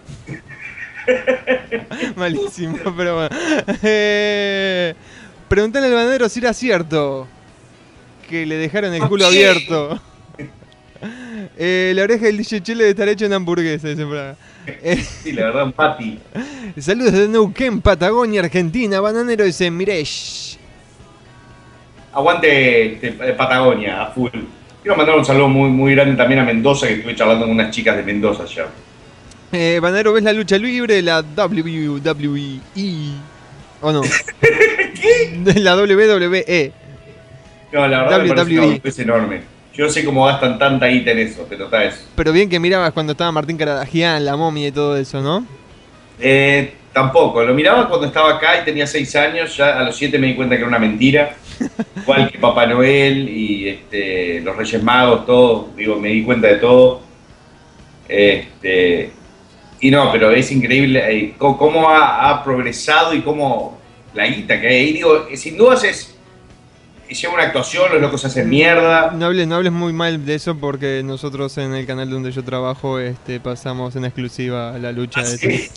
Malísimo, pero bueno. Eh, preguntale al Banero si era cierto que le dejaron el culo Sí. abierto. Eh, la oreja del D J Chele debe estar hecha en hamburguesa, dice por acá. Eh, Sí, la verdad, un pati. saludos de Neuquén, Patagonia, Argentina. Bananero dice Mirech. Aguante este, Patagonia, a full. Quiero mandar un saludo muy, muy grande también a Mendoza, que estuve charlando con unas chicas de Mendoza ayer. Eh, Bananero, ¿ves la lucha libre? La W W E. ¿O no? ¿Qué? La W W E. No, la verdad me parece W W E. una boludez enorme. Yo no sé cómo gastan tanta guita en eso, pero está eso. Pero bien que mirabas cuando estaba Martín Caradagian, la momia y todo eso, ¿no? Eh, tampoco, lo miraba cuando estaba acá y tenía seis años, ya a los siete me di cuenta que era una mentira. Igual que Papá Noel y este, los Reyes Magos, todo, digo, me di cuenta de todo. Este, Y no, pero es increíble eh, co- cómo ha, ha progresado y cómo la guita que hay ahí. Digo, eh, sin dudas es, lleva una actuación, los locos hacen mierda. No hables, no hables muy mal de eso porque nosotros en el canal donde yo trabajo este, pasamos en exclusiva la lucha ¿Ah, de sí?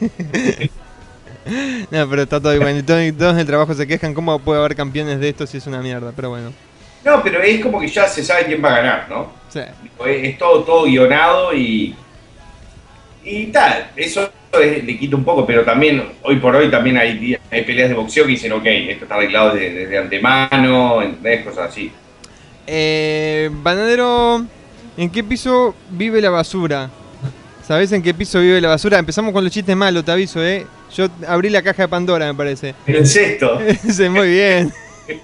No, pero está todo igual. Y todos, todos en el trabajo se quejan cómo puede haber campeones de esto si es una mierda, pero bueno. No, pero es como que ya se sabe quién va a ganar, ¿no? Sí. Es, es todo, todo guionado y. Y tal, eso es- le quita un poco, pero también, hoy por hoy, también hay, di- hay peleas de boxeo que dicen, ok, esto está arreglado desde, desde antemano, ¿entendés? Cosas así. Eh, Banadero, ¿en qué piso vive la basura? ¿Sabés en qué piso vive la basura? Empezamos con los chistes malos, te aviso, ¿eh? Yo abrí la caja de Pandora, me parece. En el sexto. Sí, muy bien.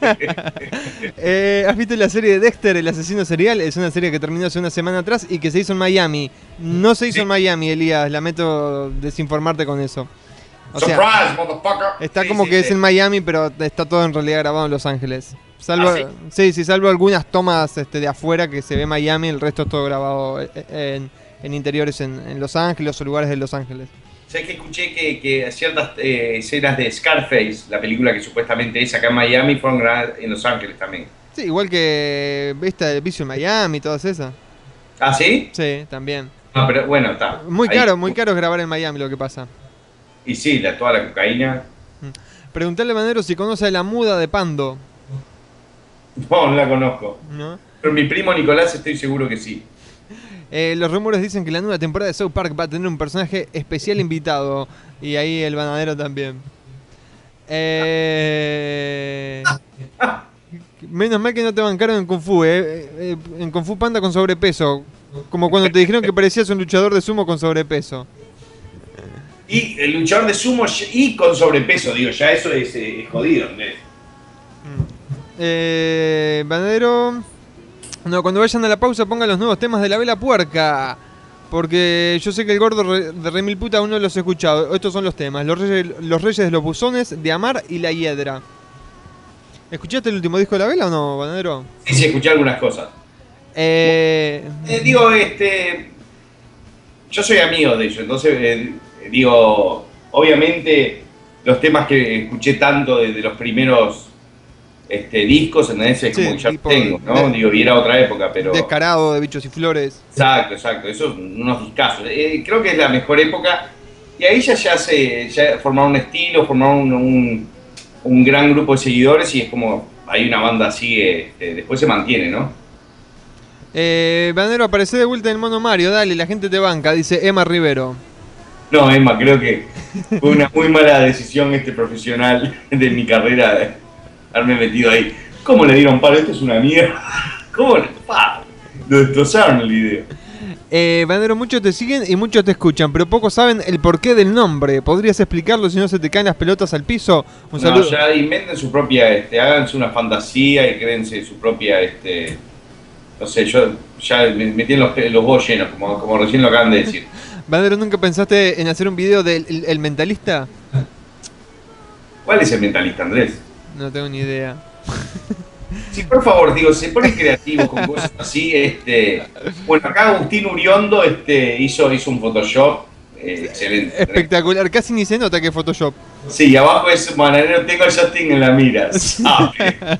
Eh, ¿Has visto la serie de Dexter, el asesino serial? Es una serie que terminó hace una semana atrás y que se hizo en Miami. No se hizo Sí. en Miami, Elías. Lamento desinformarte con eso. O sea, Surprise, motherfucker. está Sí, como sí, que sí. es en Miami, pero está todo en realidad grabado en Los Ángeles. Salvo, ¿Ah, sí? sí, sí, salvo algunas tomas este, de afuera que se ve Miami, el resto es todo grabado eh, en, en interiores en, en Los Ángeles o lugares de Los Ángeles. ¿Sabes que escuché que, que ciertas eh, escenas de Scarface, la película que supuestamente es acá en Miami, fueron grabadas en Los Ángeles también? Sí, igual que esta de Vicio en Miami y todas esas. ¿Ah, sí? Sí, también. No, pero bueno, está. Muy Ahí. caro, muy caro es grabar en Miami lo que pasa. Y sí, la, toda la cocaína. Preguntarle a Manero si conoce a la muda de Pando, No, no la conozco. ¿no? Pero mi primo Nicolás estoy seguro que sí. Eh, los rumores dicen que la nueva temporada de South Park va a tener un personaje especial invitado. Y ahí el banadero también. Eh, menos mal que no te bancaron en Kung Fu, eh. Eh, eh, en Kung Fu Panda con sobrepeso. Como cuando te dijeron que parecías un luchador de sumo con sobrepeso. Y el luchador de sumo y con sobrepeso, digo, ya eso es, eh, es jodido, ¿entendés? Eh, banadero. No, cuando vayan a la pausa pongan los nuevos temas de la vela puerca. Porque yo sé que el gordo re- de Remil Puta aún no los he escuchado. Estos son los temas: Los Reyes, los Reyes de los Buzones, De Amar y La Hiedra. ¿Escuchaste el último disco de la vela o no, banadero? Sí, sí, escuché algunas cosas. Eh, Eh, digo, este. Yo soy amigo de ellos, entonces, eh, digo, obviamente, los temas que escuché tanto desde los primeros este, discos, ¿entendés? Es Sí, como que ya tipo los tengo, ¿no? de- Digo, y era otra época, pero. Descarado, de Bichos y Flores. Exacto, exacto, esos son unos discazos. Eh, creo que es la mejor época. Y ahí ya, ya se ya formaron un estilo, formaron un, un, un gran grupo de seguidores y es como hay una banda así que este, después se mantiene, ¿no? Eh, banadero, aparece de vuelta en el Mono Mario. Dale, la gente te banca, dice Emma Rivero. No, Emma, creo que fue una muy mala decisión este profesional de mi carrera de haberme metido ahí. ¿Cómo le dieron palo? Esto es una mierda. ¿Cómo le pa? Lo destrozaron el video. Eh, Banadero, muchos te siguen y muchos te escuchan, pero pocos saben el porqué del nombre. ¿Podrías explicarlo si no se te caen las pelotas al piso? Un No, saludo. ya inventen su propia, este, háganse una fantasía y créense su propia, este, no sé, yo ya me metí en los, pe- los huevos llenos, como, como recién lo acaban de decir. Banadero, ¿nunca pensaste en hacer un video del el, el mentalista? ¿Cuál es el mentalista, Andrés? No tengo ni idea. Sí, por favor, digo, se ponen creativos con cosas así, este, bueno, acá Agustín Uriondo, este, hizo, hizo un Photoshop, eh, excelente. Espectacular, casi ni se nota que es Photoshop. Sí, abajo es Bananero, tengo a Justin en la mira. Ah,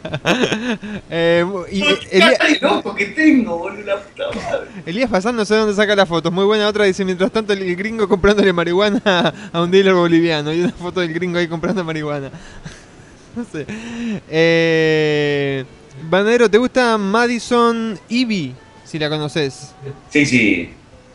Eh, y qué Elías, cara de loco que tengo, boludo, la puta madre. Elías Fasán no sé dónde saca las fotos. Muy buena otra, dice, mientras tanto el gringo comprándole marihuana a un dealer boliviano. Y una foto del gringo ahí comprando marihuana. No sé. Eh, Banadero, ¿te gusta Madison Ivy? Si la conoces. Sí, sí.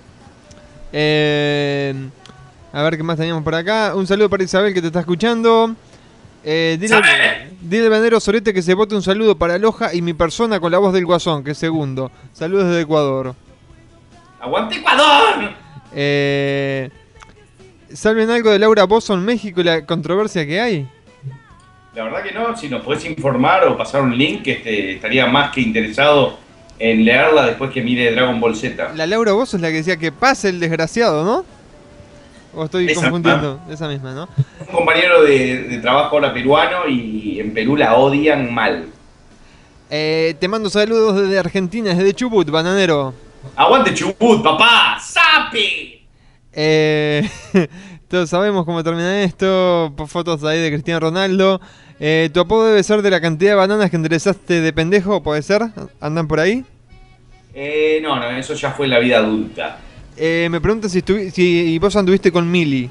Eh, a ver qué más teníamos por acá. Un saludo para Isabel que te está escuchando. Eh, dile, ¡Isabel! dile al banero Sorete que se vote un saludo para Loja y mi persona con la voz del Guasón, que es segundo. Saludos desde Ecuador. ¡Aguante Ecuador! Eh, ¿Saben algo de Laura Bosson México y la controversia que hay? La verdad que no, si nos podés informar o pasar un link, este, estaría más que interesado en leerla después que mire Dragon Ball Z. La Laura Bosson es la que decía que pase el desgraciado, ¿no? ¿O estoy Esa confundiendo? Esa misma, ¿no? Un compañero de, de trabajo ahora peruano y en Perú la odian mal. Eh, te mando saludos desde Argentina, desde Chubut, bananero. ¡Aguante Chubut, papá! ¡Sapi! Eh, todos sabemos cómo termina esto. Fotos ahí de Cristiano Ronaldo. Eh, tu apodo debe ser de la cantidad de bananas que enderezaste de pendejo, ¿puede ser? ¿Andan por ahí? Eh, no, no, eso ya fue en la vida adulta. Eh, me pregunta si, estuvi- si vos anduviste con Mili.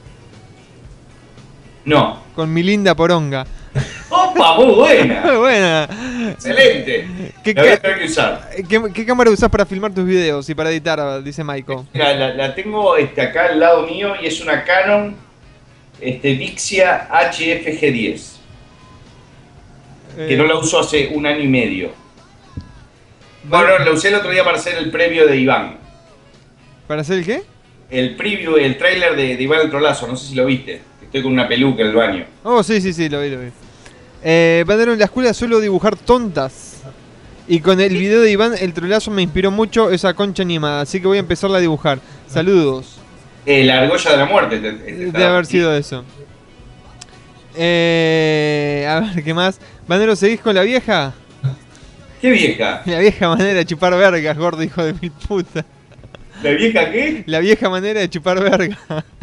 No. Con Milinda Poronga. ¡Opa! Muy buena. Muy buena. Excelente. ¿Qué, La voy a ca- tener que usar. ¿Qué, qué cámara usás para filmar tus videos y para editar? Dice Maiko. La, la- la tengo este, acá al lado mío y es una Canon este, Vixia H F G diez. Que Eh, no la uso hace un año y medio. vale. Bueno, la usé el otro día para hacer el previo de Iván. ¿Para hacer el qué? El preview, el tráiler de, de Iván el Trolazo, no sé si lo viste. Estoy con una peluca en el baño. Oh, sí, sí, sí, lo vi, lo vi. Eh, Bandero, en la escuela suelo dibujar tontas. Y con el video de Iván, el trolazo me inspiró mucho esa concha animada. Así que voy a empezarla a dibujar. Saludos. Eh, la argolla de la muerte. te- te- te- De haber sido eso. Eh, a ver, ¿qué más? Bandero, ¿seguís con la vieja? ¿Qué vieja? La vieja manera de chupar vergas, gordo hijo de mil puta. ¿La vieja qué? La vieja manera de chupar verga.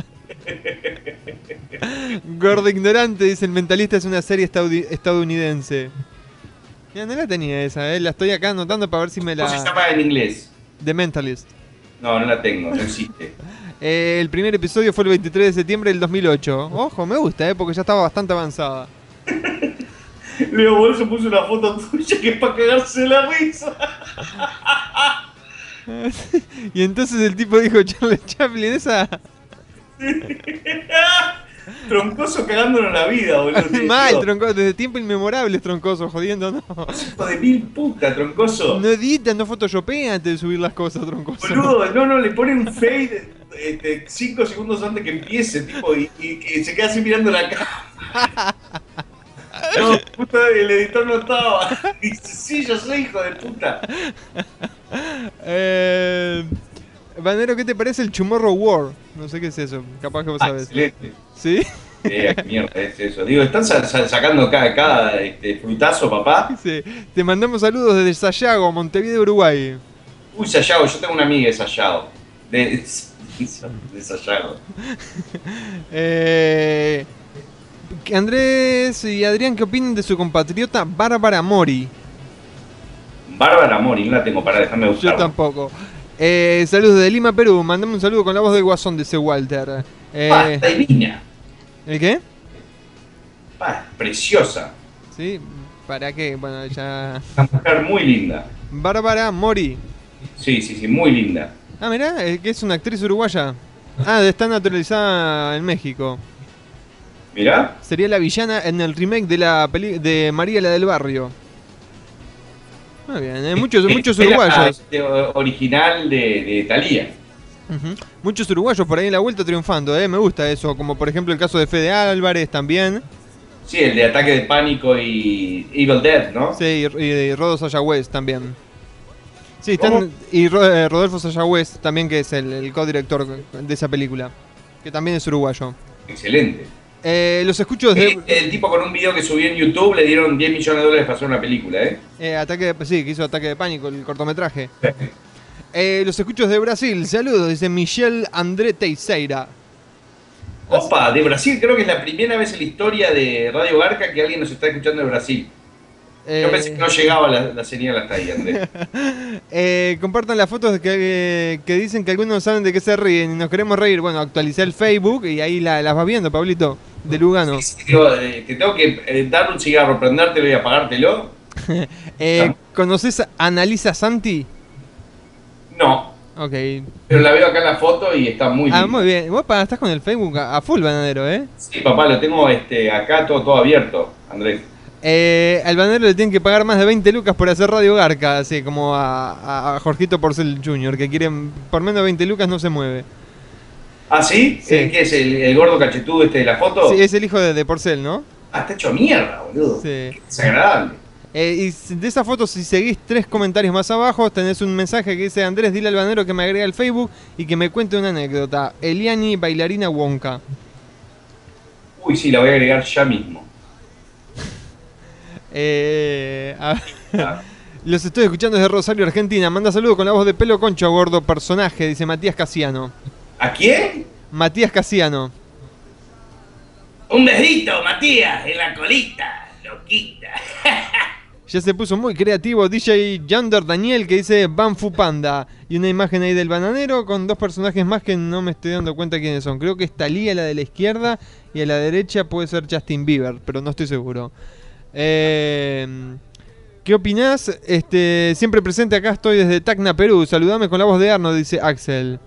Gordo ignorante, dice el mentalista, es una serie estaudi- estadounidense. Mira, no la tenía esa, eh. La estoy acá anotando para ver si me ¿Cómo se la... llama en inglés? The Mentalist. No, no la tengo, no existe. Eh, el primer episodio fue el veintitrés de septiembre del dos mil ocho. Ojo, me gusta, eh, porque ya estaba bastante avanzada. Leo Bolso puso una foto tuya que es para cagarse la risa. Y entonces el tipo dijo, Charlie Chaplin, esa... Troncoso cagándonos la vida, boludo. te Mal, digo. troncoso, desde tiempo inmemorable, troncoso, jodiendo, no. Hijo de mil puta, troncoso. No editan, no photoshopean antes de subir las cosas, troncoso. Boludo, no, no, le ponen un fade este, cinco segundos antes que empiece, tipo, y, y que se queda así mirando la cámara. No, puta, el editor no estaba. Dice, sí, yo soy hijo de puta. Eh, Bandero, ¿qué te parece el Tomorrow War? No sé qué es eso, capaz que vos Ah, sabés. excelente. ¿Sí? Eh, qué mierda es eso. Digo, están sa- sa- sacando cada, cada este, frutazo, papá. Sí. Te mandamos saludos desde Sayago, Montevideo, Uruguay. Uy, Sayago, yo tengo una amiga de Sayago. De, de Sayago. Eh, Andrés y Adrián, ¿qué opinan de su compatriota Bárbara Mori? Bárbara Mori, no la tengo para dejarme Yo buscar. tampoco. Eh, saludos desde Lima, Perú. Mandame un saludo con la voz del Guasón, dice Walter. Eh, Ah, está divina. ¿El qué? Ah, preciosa. Sí, ¿para qué? Bueno, ya... Una mujer muy linda. Bárbara Mori. Sí, sí, sí, muy linda. Ah, mirá, eh, que es una actriz uruguaya. Ah, está naturalizada en México. Mirá. Sería la villana en el remake de la peli de María la del Barrio. Muy bien, eh, muchos, Eh, muchos es la, uruguayos. este, original de, de Thalía. Ujú. Muchos uruguayos por ahí en la vuelta triunfando, eh, me gusta eso. Como por ejemplo el caso de Fede Álvarez también. Sí, el de Ataque de Pánico y Evil Dead, ¿no? Sí, y, y Rodo Sayagüez también. Sí, ¿Cómo? están, y Ro- eh, Rodolfo Sayagüez también, que es el, el codirector de esa película. Que también es uruguayo. Excelente. Eh, los escucho desde... El, el tipo con un video que subió en YouTube le dieron diez millones de dólares para hacer una película, ¿eh? Eh, ataque de, sí, que hizo Ataque de Pánico, el cortometraje. Eh, los escucho desde Brasil. Saludos, dice Michel André Teixeira. Opa, de Brasil, creo que es la primera vez en la historia de Radio Garca que alguien nos está escuchando de Brasil. Eh, Yo pensé que no llegaba la, la señal hasta ahí, Andrés. eh, compartan las fotos de que, que dicen que algunos saben de qué se ríen y nos queremos reír. Bueno, actualicé el Facebook y ahí la- las vas viendo, Pablito, de Lugano. Digo, eh, te tengo que eh, dar un cigarro, prendértelo y apagártelo. Eh, ¿Conoces a Analisa Santi? No, Ok. pero la veo acá en la foto y está muy Ah, linda. muy bien. Vos pa, estás con el Facebook a, a full, bananero, ¿eh? Sí, papá, lo tengo este, acá todo, todo abierto, Andrés. Eh, al bananero le tienen que pagar más de veinte lucas por hacer Radio Garca, así como a, a- a Jorgito Porcel junior, que quieren por menos de veinte lucas no se mueve. ¿Ah, sí? Sí. ¿Eh, ¿Qué es el, el gordo cachetudo este de la foto? Sí, es el hijo de, de Porcel, ¿no? Ah, está hecho mierda, boludo. Sí. Qué desagradable. Eh, y s- de esa foto, si seguís tres comentarios más abajo, tenés un mensaje que dice: Andrés, dile al banero que me agregue al Facebook y que me cuente una anécdota. Eliani, bailarina Wonka. Uy, sí, la voy a agregar ya mismo. Eh, a- Ah, los estoy escuchando desde Rosario, Argentina. Manda saludos con la voz de pelo concho, gordo personaje, dice Matías Casiano. ¿A quién? Matías Casiano. Un besito, Matías, en la colita, loquita. Ya se puso muy creativo D J Yander Daniel, que dice Banfu Panda. Y una imagen ahí del bananero con dos personajes más que no me estoy dando cuenta quiénes son. Creo que es Thalía, la de la izquierda, y a la derecha puede ser Justin Bieber, pero no estoy seguro. Eh, ¿Qué opinás? Este, siempre presente, acá estoy desde Tacna, Perú. Saludame con la voz de Arno, dice Axel.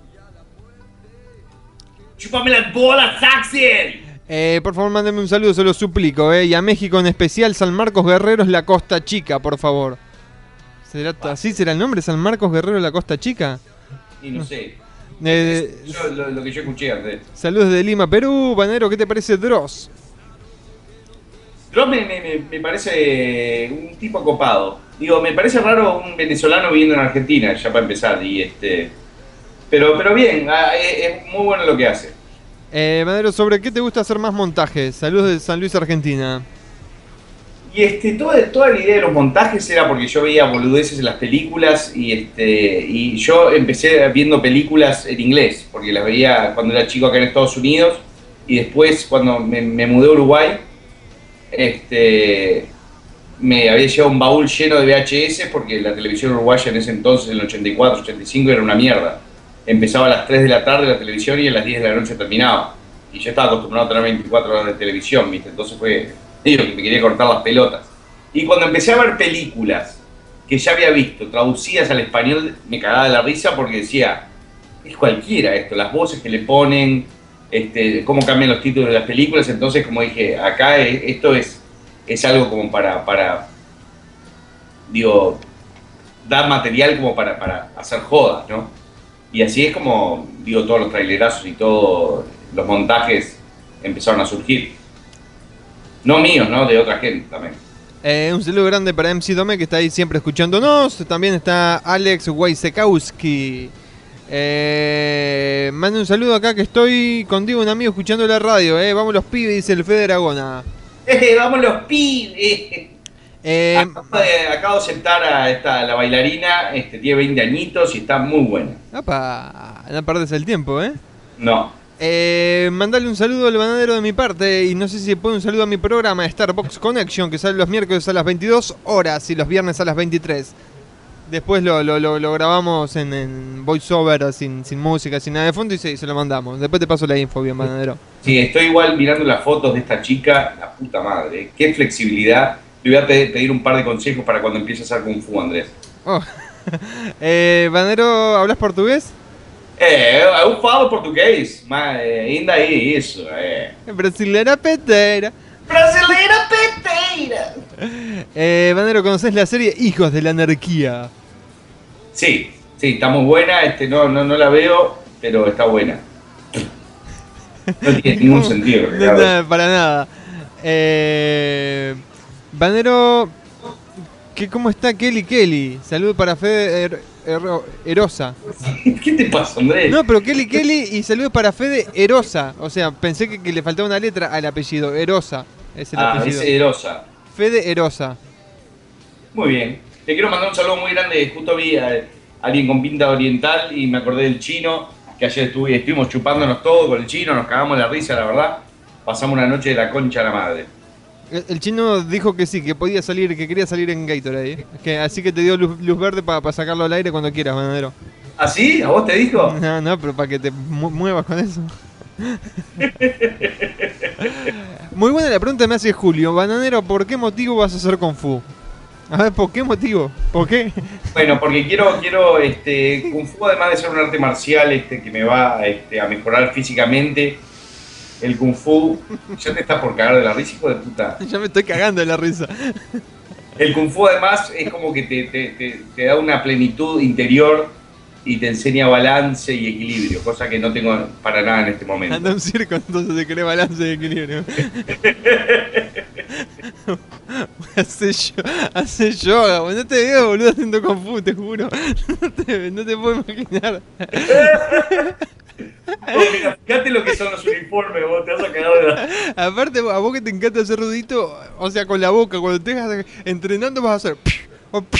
Chúpame las bolas, Axel. Eh, por favor, mándeme un saludo, se lo suplico, eh. Y a México en especial, San Marcos Guerrero es la Costa Chica, por favor. ¿Será así será el nombre? ¿San Marcos Guerrero es la Costa Chica? Y no sé. Eh, Yo, lo, lo que yo escuché antes. Saludos de Lima, Perú. Banero, ¿qué te parece Dross? Dross me, me, me- me parece un tipo copado. Digo, me parece raro un venezolano viviendo en Argentina, ya para empezar. Y este, pero, pero bien, ah, es, es muy bueno lo que hace. Eh, Banero, ¿sobre qué te gusta hacer más montajes? Saludos de San Luis, Argentina. Y este, toda, toda la idea de los montajes era porque yo veía boludeces en las películas y este y yo empecé viendo películas en inglés, porque las veía cuando era chico acá en Estados Unidos y después cuando me, me mudé a Uruguay, este, me había llevado un baúl lleno de V H S porque la televisión uruguaya en ese entonces, en el ochenta y cuatro, ochenta y cinco, era una mierda. Empezaba a las tres de la tarde la televisión y a las diez de la noche terminaba. Y yo estaba acostumbrado a tener veinticuatro horas de televisión, ¿viste? Entonces fue, digo, que me quería cortar las pelotas. Y cuando empecé a ver películas que ya había visto, traducidas al español, me cagaba de la risa porque decía, es cualquiera esto, las voces que le ponen, este, cómo cambian los títulos de las películas. Entonces, como dije, acá es- esto es, es algo como para, para, digo, dar material como para, para hacer jodas, ¿no? Y así es como, digo, todos los trailerazos y todos los montajes empezaron a surgir. No míos, ¿no? De otra gente también. Eh, un saludo grande para M C Dome, que está ahí siempre escuchándonos. También está Alex Wojciechowski. Eh, mande un saludo acá que estoy contigo, un amigo, escuchando la radio. Eh. Vamos los pibes, dice el Fede Aragona. ¡Eh, vamos los pibes! Eh, Acabo de, acabo de aceptar a esta, la bailarina, este, tiene veinte añitos y está muy buena. apa, no perdés el tiempo, ¿eh? No. Eh, mandale un saludo al bananero de mi parte. Y no sé si pone un saludo a mi programa Starbox Connection, que sale los miércoles a las veintidós horas y los viernes a las veintitrés. Después lo, lo, lo, lo grabamos en, en voiceover, sin, sin música, sin nada de fondo, y se, se lo mandamos. Después te paso la info, bien, bananero. Sí, estoy igual mirando las fotos de esta chica, la puta madre, ¿eh? Qué flexibilidad. Le voy a pe- pedir un par de consejos para cuando empiece a hacer Kung Fu, Andrés. Oh. eh, Banero, ¿hablas portugués? É, eu falo português, mas ainda é isso. É. Brasilera petera. Brasileira peteira! Eh, Banero, ¿conocés la serie Hijos de la Anarquía? Sí, sí, está muy buena. Este, no, no, no la veo, pero está buena. No tiene ningún sentido, No, Ricardo. nada, para nada. Eh, Banero, ¿qué, ¿cómo está Kelly Kelly? Saludos para Fede Er- Er- Erosa. ¿Qué te pasa, Andrés? No, pero Kelly Kelly y saludos para Fede Erosa. O sea, pensé que, que le faltaba una letra al apellido. Erosa es el ah, apellido. es Erosa. Fede Erosa. Muy bien. Te quiero mandar un saludo muy grande. Justo vi a, a alguien con pinta oriental y me acordé del chino, que ayer estuve, estuvimos chupándonos todo con el chino, nos cagamos la risa, la verdad. Pasamos una noche de la concha a la madre. El, el chino dijo que sí, que podía salir, que quería salir en Gatorade. ¿eh? Que, así que te dio luz, luz verde para sacarlo al aire cuando quieras, bananero. ¿Ah, sí? ¿A vos te dijo? No, no, pero para que te mu- muevas con eso. Muy buena la pregunta me hace Julio. Bananero, ¿por qué motivo vas a hacer Kung Fu? A ver, ¿por qué motivo? ¿Por qué? Bueno, porque quiero, quiero, este, Kung Fu, además de ser un arte marcial, este, que me va, este, a mejorar físicamente, el Kung Fu, ya te estás por cagar de la risa, hijo de puta. Ya me estoy cagando de la risa. El Kung Fu además es como que te, te, te, te da una plenitud interior y te enseña balance y equilibrio, cosa que no tengo para nada en este momento. Anda un circo, entonces te querés balance y equilibrio. Hace yo, hace yoga, boludo. No te veo, boludo, haciendo Kung Fu, te juro. No te, no te puedo imaginar. Oh, mira, fíjate lo que son los uniformes, vos te vas a cagar de la... Aparte, a vos que te encanta hacer ruidito, o sea, con la boca, cuando estés entrenando vas a hacer...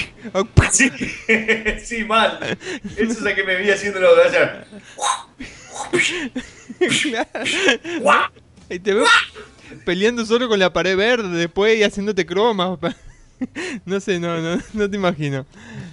Sí, sí, mal. Eso es a que me vi haciendo lo de allá. Claro. Y te veo peleando solo con la pared verde después y haciéndote cromas. No sé, no, no, no te imagino.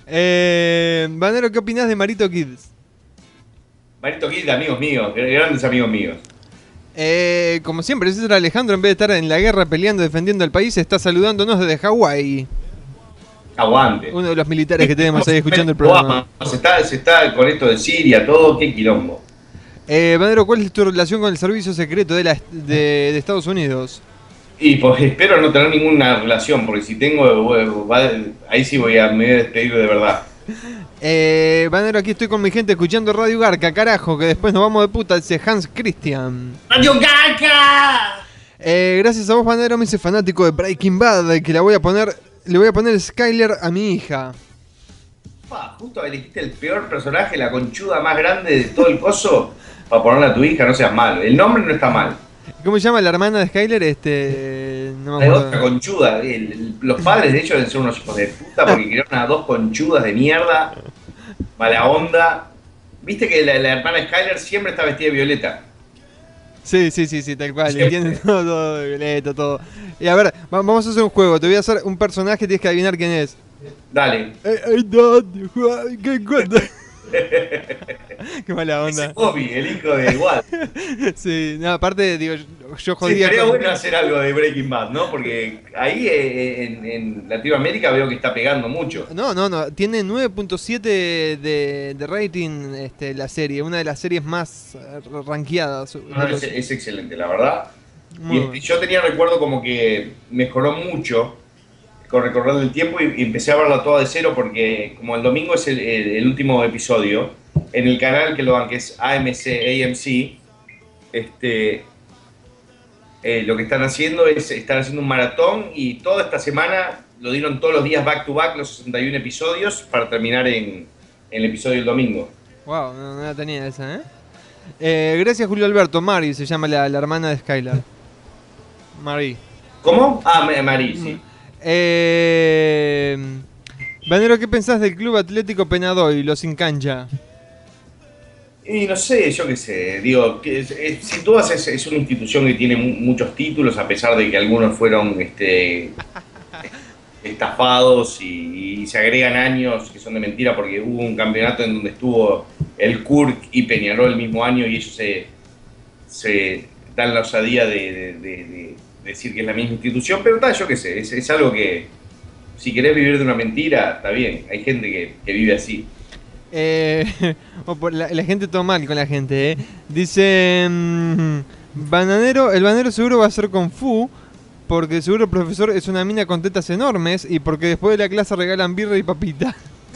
Eh, Banero, ¿qué opinás de Marito Kids? Marito Kidd, amigos míos, grandes amigos míos. Eh, como siempre, César Alejandro, en vez de estar en la guerra peleando, defendiendo el país, está saludándonos desde Hawái. Aguante. Uno de los militares que tenemos ahí escuchando el programa. Se está, se está con esto de Siria, todo, qué quilombo. Eh, Banero, ¿cuál es tu relación con el servicio secreto de, la, de, de Estados Unidos? Y pues espero no tener ninguna relación, porque si tengo, va- ahí sí voy a, me voy a despedir de verdad. Eh, Banero, aquí estoy con mi gente escuchando Radio Garca, carajo, que después nos vamos de puta, dice Hans Christian. ¡Radio Garca! Eh, gracias a vos, Banero, me hice fanático de Breaking Bad, que la voy a poner, le voy a poner Skyler a mi hija. Pa, justo elegiste el peor personaje, la conchuda más grande de todo el coso, para ponerle a tu hija, no seas malo. El nombre no está mal. ¿Cómo se llama la hermana de Skyler? Este, no me Hay acuerdo. otra conchuda. El- el- los padres, de hecho, deben ser unos hijos de puta porque criaron a dos conchudas de mierda, mala onda. Viste que la, la hermana Skyler siempre está vestida de violeta. Sí, sí, sí, sí, tal cual, Sí. entienden todo, todo, Violeta, todo. Y a ver, va- vamos a hacer un juego, te voy a hacer un personaje, tienes que adivinar quién es. Dale. Ey, ey, dad, Juan, ¿qué cuenta? Qué mala Ese onda. Bobby, el hijo de igual. Sí, no, aparte, digo, yo Sí, jodía estaría con- bueno hacer algo de Breaking Bad, ¿no? Porque ahí eh, en, en Latinoamérica veo que está pegando mucho. No, no, no, tiene nueve punto siete de, de rating este, la serie, una de las series más eh, rankeadas. de No, los- es, es excelente, la verdad. Muy Y bueno. este, yo tenía recuerdo como que mejoró mucho con recorrer el tiempo y, y empecé a verla toda de cero porque como el domingo es el, el- el último episodio, en el canal que lo dan, que es A M C, A M C, este, eh, lo que están haciendo es, están haciendo un maratón y toda esta semana lo dieron todos los días back to back, los sesenta y uno episodios, para terminar en, en el episodio del domingo. Wow, no, no la tenía esa, ¿eh? Eh, gracias, Julio Alberto. Mari se llama la, la hermana de Skylar. Mari. ¿Cómo? Ah, Ma- Marí, sí. Eh, Banero, ¿qué pensás del Club Atlético Penadoy, los Sin Cancha? Y no sé, yo qué sé, digo, que es- es- sin dudas es, es una institución que tiene mu- muchos títulos, a pesar de que algunos fueron este, estafados y, y se agregan años que son de mentira, porque hubo un campeonato en donde estuvo el Kurk y Peñarol el mismo año y ellos se, se dan la osadía de, de- de- de decir que es la misma institución, pero tal, yo qué sé, es, es algo que si querés vivir de una mentira, está bien, hay gente que, que vive así. Eh, o por la, la gente todo mal con la gente, ¿eh? Dice... mm, bananero, el bananero seguro va a ser Kung Fu, porque seguro el profesor es una mina con tetas enormes y porque después de la clase regalan birra y papita.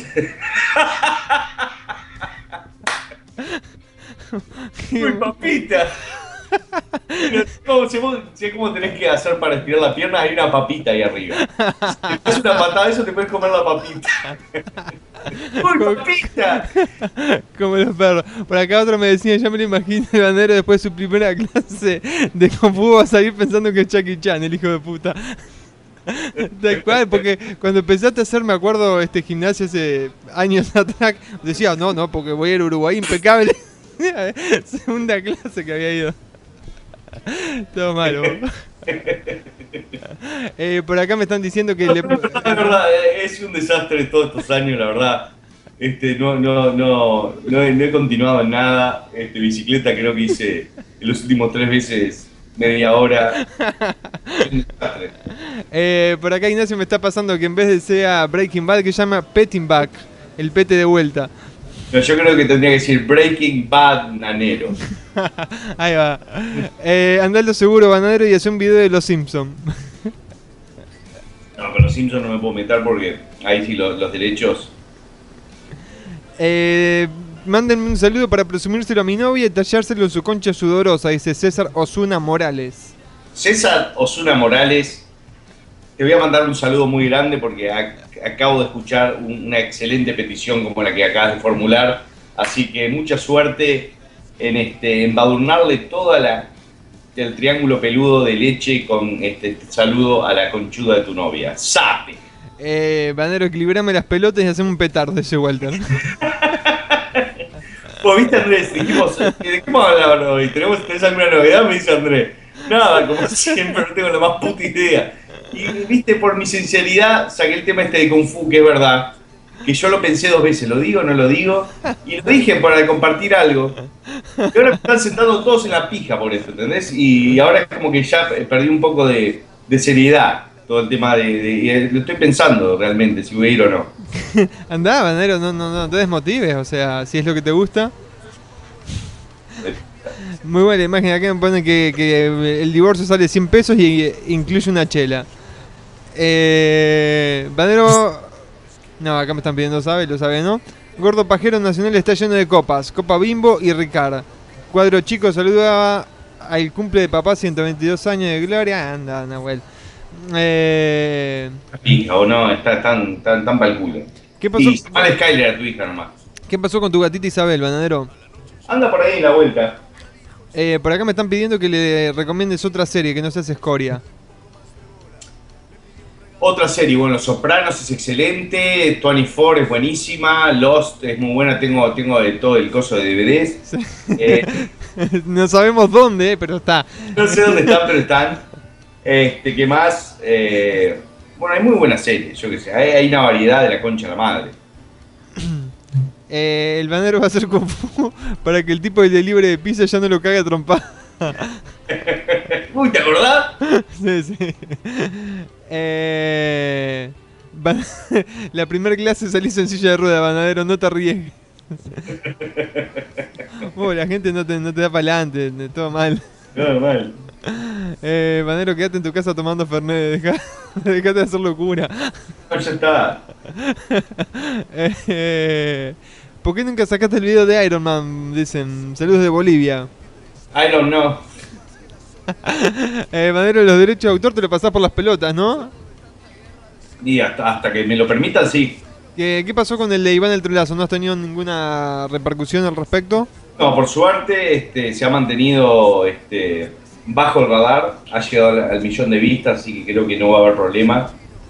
¡Uy, papita! ¿Cómo, sé vos- sé cómo tenés que hacer para estirar la pierna? Hay una papita ahí arriba. Si te das una patada de eso, te puedes comer la papita. ¡Uy, papita! Como los perros. Por acá otro me decía, ya me lo imagino, el bananero después de su primera clase de Kung Fu va a salir pensando que es Chucky Chan, el hijo de puta. Tal cual, porque cuando empezaste a hacer, me acuerdo, este gimnasio hace años atrás, decía, no, no, porque voy a ir a Uruguay impecable. Segunda clase que había ido. Todo malo. Eh, por acá me están diciendo que le... Es verdad, es un desastre todos estos años, la verdad. Este, no, no, no, no, he, no he continuado en nada. Este, bicicleta creo que hice en los últimos tres veces media hora. Es un desastre. Eh, por acá Ignacio me está pasando que en vez de sea Breaking Bad, que llama Petting Back, el pete de vuelta. No, yo creo que tendría que decir Breaking Bad Nanero. Ahí va. Eh, andalo seguro, banadero, y hace un video de los Simpsons. No, pero los Simpsons no me puedo meter porque ahí sí los, los derechos. Eh, mándenme un saludo para presumírselo a mi novia y tallárselo en su concha sudorosa, dice César Osuna Morales. César Osuna Morales, te voy a mandar un saludo muy grande porque ac- acabo de escuchar un- una excelente petición como la que acabas de formular. Así que mucha suerte en este embadurnarle toda la el triángulo peludo de leche con este, este saludo a la conchuda de tu novia. ¡Sape! Eh, banadero, equilibrame las pelotas y hacemos un petardo ese Walter. Vos viste, Andrés, dijimos, ¿de qué vamos a hablar hoy? ¿Tenemos, ¿Tenés alguna novedad? Me dice Andrés. Nada, como siempre, no tengo la más puta idea. Y viste, por mi sinceridad, saqué el tema este de Kung Fu, que es verdad. Que yo lo pensé dos veces, ¿lo digo o no lo digo? Y lo dije para compartir algo. Y ahora me están sentando todos en la pija por eso, ¿entendés? Y ahora es como que ya perdí un poco de, de seriedad todo el tema de, de, de... Lo estoy pensando realmente, si voy a ir o no. Andá, Banero, no, no, no te desmotives, o sea, si es lo que te gusta. Muy buena imagen, acá me ponen que, que el divorcio sale cien pesos y incluye una chela. Eh, Banero, no, acá me están pidiendo sabe, lo sabe, ¿no? Gordo Pajero Nacional está lleno de copas, Copa Bimbo y Ricard. Cuadro chico saluda al cumple de papá, ciento veintidós años de gloria. Anda, Nahuel. Eh, Pija o no, está tan, tan, tan pa'l culo. ¿Qué pasó? Y mal Skyler a tu hija nomás. ¿Qué pasó con tu gatita Isabel, Banadero? Anda por ahí en la vuelta. Eh, por acá me están pidiendo que le recomiendes otra serie, que no seas escoria. Otra serie, bueno, Los Sopranos es excelente, veinticuatro es buenísima, Lost es muy buena, tengo, tengo de todo el coso de D V Ds. Sí. Eh, No sabemos dónde, pero está. no sé dónde están, pero están. Este, ¿qué más? Eh, bueno, hay muy buenas series, yo qué sé, hay, hay una variedad de la concha de la madre. Eh, el Banero va a hacer Kung Fu para que el tipo del delivery de pizza ya no lo cague a trompada. Uy, ¿te acordás? Sí, sí. Eh, Ban- la primera clase salís en silla de rueda, Banadero, no te arriesgues. Oh, la gente no te, no te da para adelante, todo mal. No, mal. Eh, Banero, quédate en tu casa tomando Fernet, deja, dejate de hacer locura. No, ya está. Eh, ¿Por qué nunca sacaste el video de Iron Man? Dicen, saludos de Bolivia. I don't know. Eh, Banero, los derechos de autor te lo pasás por las pelotas, ¿no? Y hasta, hasta que me lo permitan, sí. ¿Qué, ¿Qué pasó con el de Iván el Trolazo? ¿No has tenido ninguna repercusión al respecto? No, por suerte este, se ha mantenido este, bajo el radar, ha llegado al, al millón de vistas, así que creo que no va a haber problemas.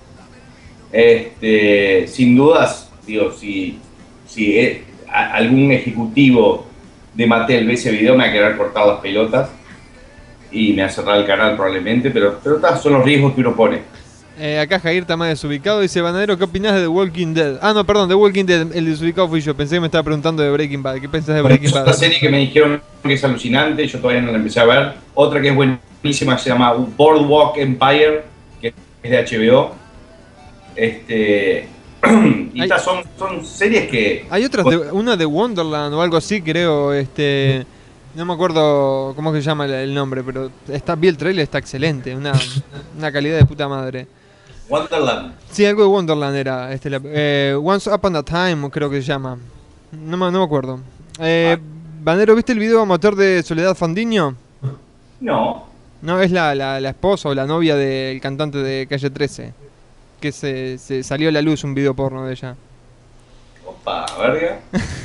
Este, sin dudas, digo, si, si eh, a- algún ejecutivo de Mattel ve ese video me va a quedar cortado las pelotas y me va a cerrar el canal probablemente, pero, pero ta, son los riesgos que uno pone. Eh, acá Jair está más desubicado. Dice, Banadero, ¿qué opinás de The Walking Dead? Ah, no, perdón, The Walking Dead, el desubicado fui yo. Pensé que me estaba preguntando de Breaking Bad. ¿Qué pensás de Bueno, Breaking es otra Bad? serie que me dijeron que es alucinante, yo todavía no la empecé a ver. Otra que es buenísima se llama Boardwalk Empire, que es de H B O. Este, y Hay- estas son, son series que... Hay otras, de- una de Wonderland o algo así, creo. Este, no me acuerdo cómo se llama el, el nombre, pero está, vi el trailer, está excelente. Una, una calidad de puta madre. Wonderland. Sí, algo de Wonderland era. Este, la- eh, Once Upon a Time, creo que se llama. No, me- no me acuerdo. Eh, Banero, ¿viste el video amateur de Soledad Fandiño? No. No, es la, la, la esposa o la novia del cantante de Calle trece. Que se, se salió a la luz un video porno de ella. Opa, verga.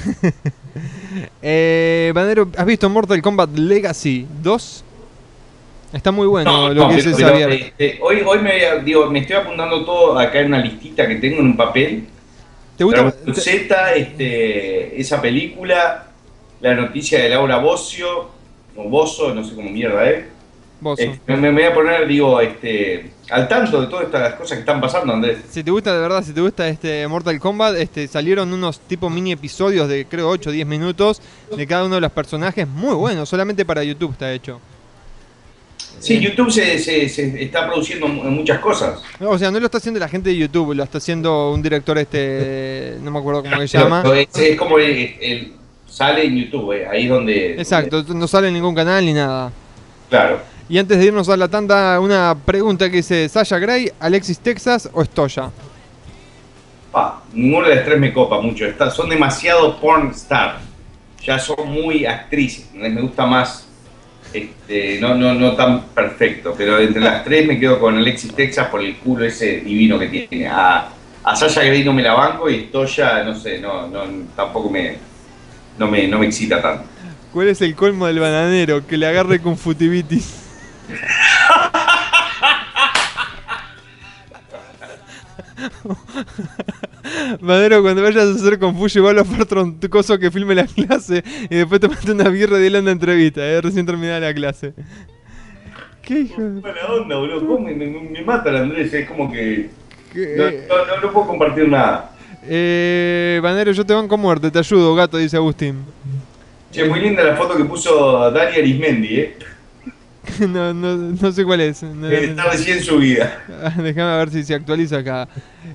Eh, Banero, ¿has visto Mortal Kombat Legacy dos? Está muy bueno No, lo no, que pero- dice pero, Xavier. este, hoy, hoy me, digo, me estoy apuntando todo acá en una listita que tengo en un papel. ¿Te gusta? Dragon Ball Z, este, esa película, la noticia de Laura Bozzio, o Bozzo, no sé cómo mierda es. Vos, Este, me, me voy a poner, digo, este, al tanto de todas estas cosas que están pasando, Andrés. si te gusta de verdad, si te gusta este Mortal Kombat, este salieron unos tipo mini episodios de creo ocho o diez minutos de cada uno de los personajes, muy buenos, solamente para YouTube está hecho. Sí, YouTube se, se, se está produciendo mu- muchas cosas. No, o sea, no lo está haciendo la gente de YouTube, lo está haciendo un director este, no me acuerdo cómo se llama. Pero es, es como el, el- sale en YouTube, eh, ahí es donde... Exacto, no sale en ningún canal ni nada. Claro. Y antes de irnos a la tanda, una pregunta que dice, ¿Sasha Grey, Alexis Texas o Stoya? Pa, ninguna de las tres me copa mucho. Está- son demasiado porn star. Ya son muy actrices. ¿Entendés? Me gusta más. Este, no, no, no tan perfecto. Pero entre las tres me quedo con Alexis Texas por el culo ese divino que tiene. A, a Sasha Grey no me la banco y Stoya, no sé, no, no, tampoco me, no me, no me excita tanto. ¿Cuál es el colmo del bananero? Que le agarre con futivitis. Madero, cuando vayas a hacer Kung Fu, llevalo a Fertron, un coso que filme la clase y después te mete una birra de la entrevista, eh, recién terminada la clase. ¿Qué hijo de... Buena onda, boludo. ¿Cómo me, me, me mata el Andrés? Es como que... ¿Qué? No, no, no, no puedo compartir nada. Eh, Bandero, yo te banco a muerte, te ayudo, gato, dice Agustín. Che, muy linda la foto que puso Dani Arismendi, eh. no, no, no sé cuál es. No, Que está recién subida. Déjame ver si se actualiza acá.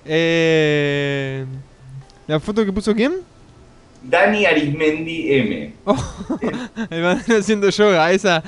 Eh, ¿La foto que puso quién? Dani Arismendi M. Oh, el Bandero haciendo yoga, esa.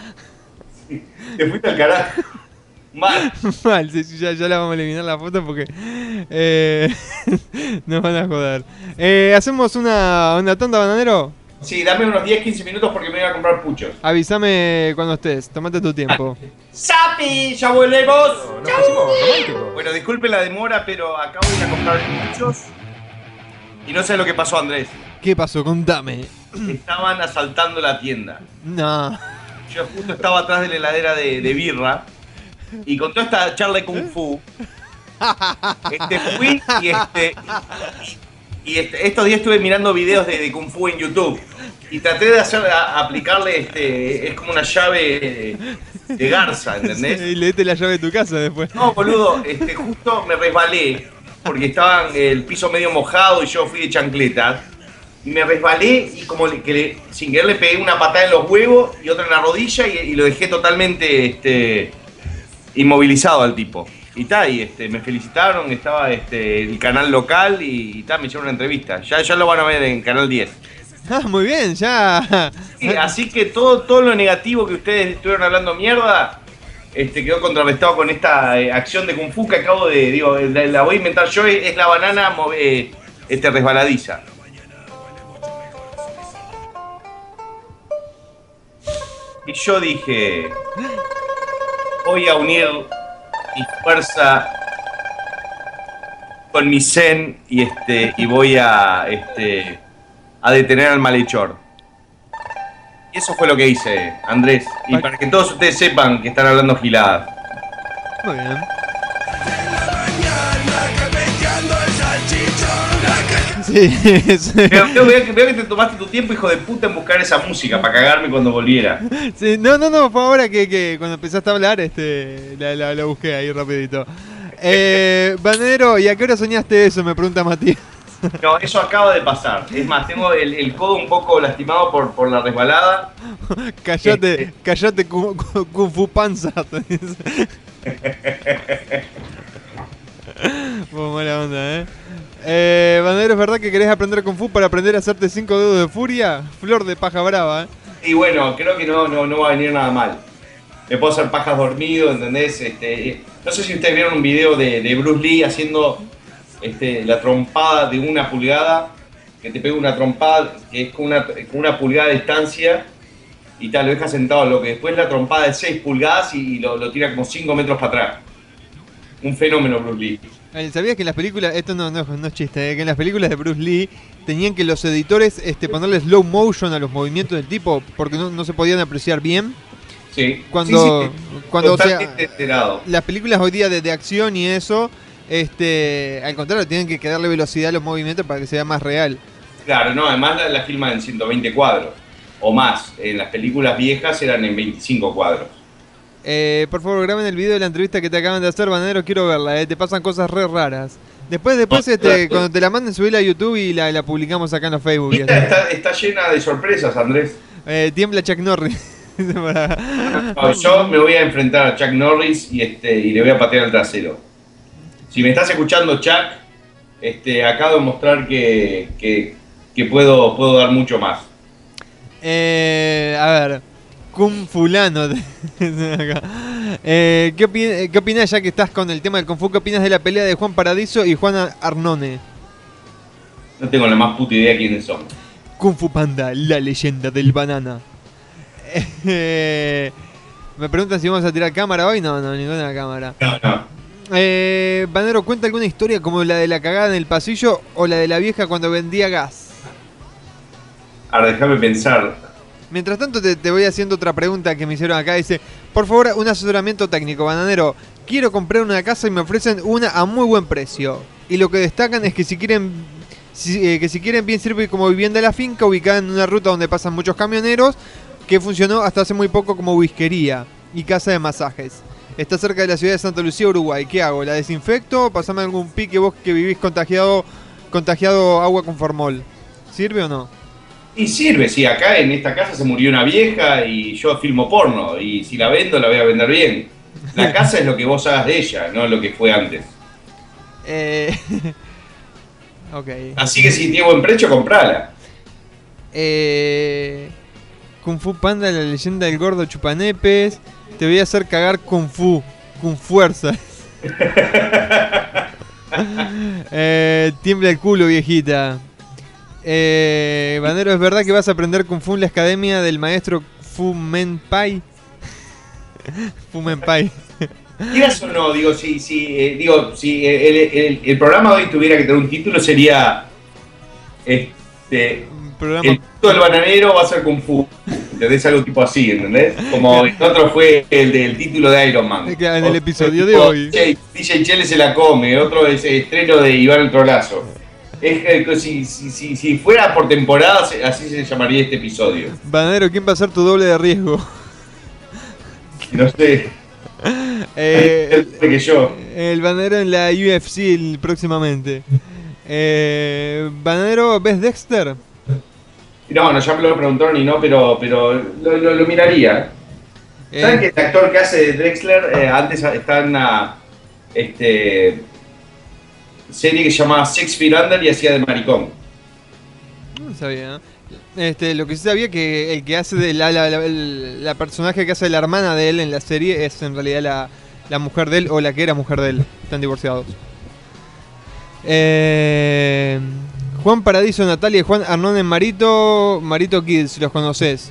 Te fuiste al carajo. Mal. Mal, sí, sí, ya, ya la vamos a eliminar la foto porque eh, nos van a joder. Eh, ¿Hacemos una, una tanda, Bananero? Sí, dame unos diez quince minutos porque me voy a comprar puchos. Avísame cuando estés, tomate tu tiempo. ¡Sapi! ¡Ya volvemos! Nos pusimos románticos. Bueno, disculpen la demora, pero acabo de ir a comprar puchos. Y no sé lo que pasó, Andrés. ¿Qué pasó? Contame. Estaban asaltando la tienda. No. Yo justo estaba atrás de la heladera de, de birra. Y con toda esta charla de Kung Fu, este, fui y este... Y este, estos días estuve mirando videos de, de Kung Fu en YouTube. Y traté de hacer, a, aplicarle, este, es como una llave de, de garza, ¿entendés? Y le diste la llave de tu casa después. No, boludo, este, justo me resbalé, porque estaba el piso medio mojado y yo fui de chancletas. Y me resbalé y como le, que le, sin querer le pegué una patada en los huevos y otra en la rodilla y, y lo dejé totalmente este, inmovilizado al tipo. Y ta, y este, me felicitaron, estaba este, el canal local y, y ta, me hicieron una entrevista. Ya, ya lo van a ver en Canal diez. Ah, muy bien, ya. Sí, así que todo, todo lo negativo que ustedes estuvieron hablando mierda, este, quedó contrarrestado con esta eh, acción de Kung Fu que acabo de, digo, la, la voy a inventar yo, es, es la banana move, eh, este, resbaladiza. Y yo dije, voy a unir mi fuerza con mi zen y este y voy a este a detener al malhechor. Y eso fue lo que hice, Andrés. Y para que todos ustedes sepan que están hablando giladas. Muy bien. Sí, sí. Veo, veo- veo que, veo que te tomaste tu tiempo, hijo de puta, en buscar esa música para cagarme cuando volviera. Sí, no, no, no, fue ahora que, que cuando empezaste a hablar, este, la, la, la busqué ahí rapidito. Eh, Banero, ¿y a qué hora soñaste eso? Me pregunta Matías. No, eso acaba de pasar. Es más, tengo el, el codo un poco lastimado por, por la resbalada. Callate, callate, Kung Kung- Kung Fu Panza. te dice. Muy mala onda, eh. Eh, Banero, ¿es verdad que querés aprender Kung Fu para aprender a hacerte cinco dedos de furia? Flor de paja brava, eh. Y bueno, creo que no, no, no va a venir nada mal. Me puedo hacer pajas dormido, ¿entendés? Este, no sé si ustedes vieron un video de, de Bruce Lee haciendo este, la trompada de una pulgada, que te pega una trompada que es con una, con una pulgada de distancia y tal, lo deja sentado, lo que después la trompada de seis pulgadas y, y lo, lo tira como cinco metros para atrás. Un fenómeno Bruce Lee. Eh, ¿Sabías que en las películas, esto no, no, no es chiste, eh, que en las películas de Bruce Lee tenían que los editores este, ponerle slow motion a los movimientos del tipo porque no, no se podían apreciar bien? Sí. Cuando, Sí, sí, cuando o sea, totalmente enterado. las películas hoy día de, de acción y eso, este, al contrario, tienen que darle velocidad a los movimientos para que sea más real. Claro, no, además la, la filman en ciento veinte cuadros o más. En las películas viejas eran en veinticinco cuadros. Eh, por favor, graben el video de la entrevista que te acaban de hacer, Banero, quiero verla, eh, te pasan cosas re raras. Después, después No, este, claro. cuando te la manden, subila a YouTube y la, la publicamos acá en los Facebook. y Esta así. está, está llena de sorpresas, Andrés. Eh, tiembla Chuck Norris. Para- No, yo me voy a enfrentar a Chuck Norris y, este, y le voy a patear el trasero. Si me estás escuchando, Chuck, este, acabo de mostrar que, que, que puedo, puedo dar mucho más. Eh, a ver, Kung Fulano. Acá. Eh, ¿qué, opi- ¿Qué opinas, ya que estás con el tema del Kung Fu? ¿Qué opinas de la pelea de Juan Paradiso y Juan Arnone? No tengo la más puta idea quiénes son. Kung Fu Panda, la leyenda del banana. Eh, me preguntan si vamos a tirar cámara hoy. No, no, ninguna cámara. No, no. Eh, Banero, ¿cuenta alguna historia como la de la cagada en el pasillo o la de la vieja cuando vendía gas? Ahora déjame pensar. Mientras tanto te, te voy haciendo otra pregunta que me hicieron acá. Dice, por favor, un asesoramiento técnico, bananero. Quiero comprar una casa y me ofrecen una a muy buen precio. Y lo que destacan es que si quieren si, eh, que si quieren bien sirve como vivienda la finca, ubicada en una ruta donde pasan muchos camioneros, que funcionó hasta hace muy poco como whiskería y casa de masajes. Está cerca de la ciudad de Santa Lucía, Uruguay. ¿Qué hago? ¿La desinfecto? Pasame algún pique vos que vivís contagiado, contagiado agua con formol. ¿Sirve o no? Y sirve, sí, acá en esta casa se murió una vieja y yo filmo porno, y si la vendo la voy a vender bien. La casa es lo que vos hagas de ella, no lo que fue antes. Eh... ok. Así que si tiene buen precio, comprala. Eh... Kung Fu Panda, la leyenda del gordo chupanepes. Te voy a hacer cagar Kung Fu, con fuerza. eh, tiembla el culo, viejita. Eh, Banero, ¿es verdad que vas a aprender Kung Fu en la academia del maestro Fu Men Pai? Fu Men Pai. ¿Quieras o no? Digo, si, si, eh, digo, si el, el, el programa hoy tuviera que tener un título, sería este, Programa... el título del bananero va a ser Kung Fu. ¿Entendés? Algo tipo así, ¿entendés? Como el otro fue el del título de Iron Man. En el episodio otro, de hoy. D J Chele se la come, otro es el estreno de Iván el Trolazo. Es que si, si, si, si fuera por temporada, así se llamaría este episodio. Bananero, ¿quién va a ser tu doble de riesgo? No sé. eh, el, que yo. El Bananero en la U F C el, próximamente. Eh, Bananero, ¿ves Dexter? No, no, ya me lo preguntaron y no, pero, pero lo, lo, lo miraría. Eh. ¿Saben que el actor que hace de Drexler eh, antes estaba en una este, serie que se llamaba Six Feet Under y hacía de maricón? No sabía, ¿no? Este, lo que sí sabía que el que hace de la, la, la, la personaje que hace de la hermana de él en la serie es en realidad la, la mujer de él o la que era mujer de él. Están divorciados. Eh, Juan Paradiso, Natalia y Juan Arnón en Marito, Marito Kids, ¿los conoces?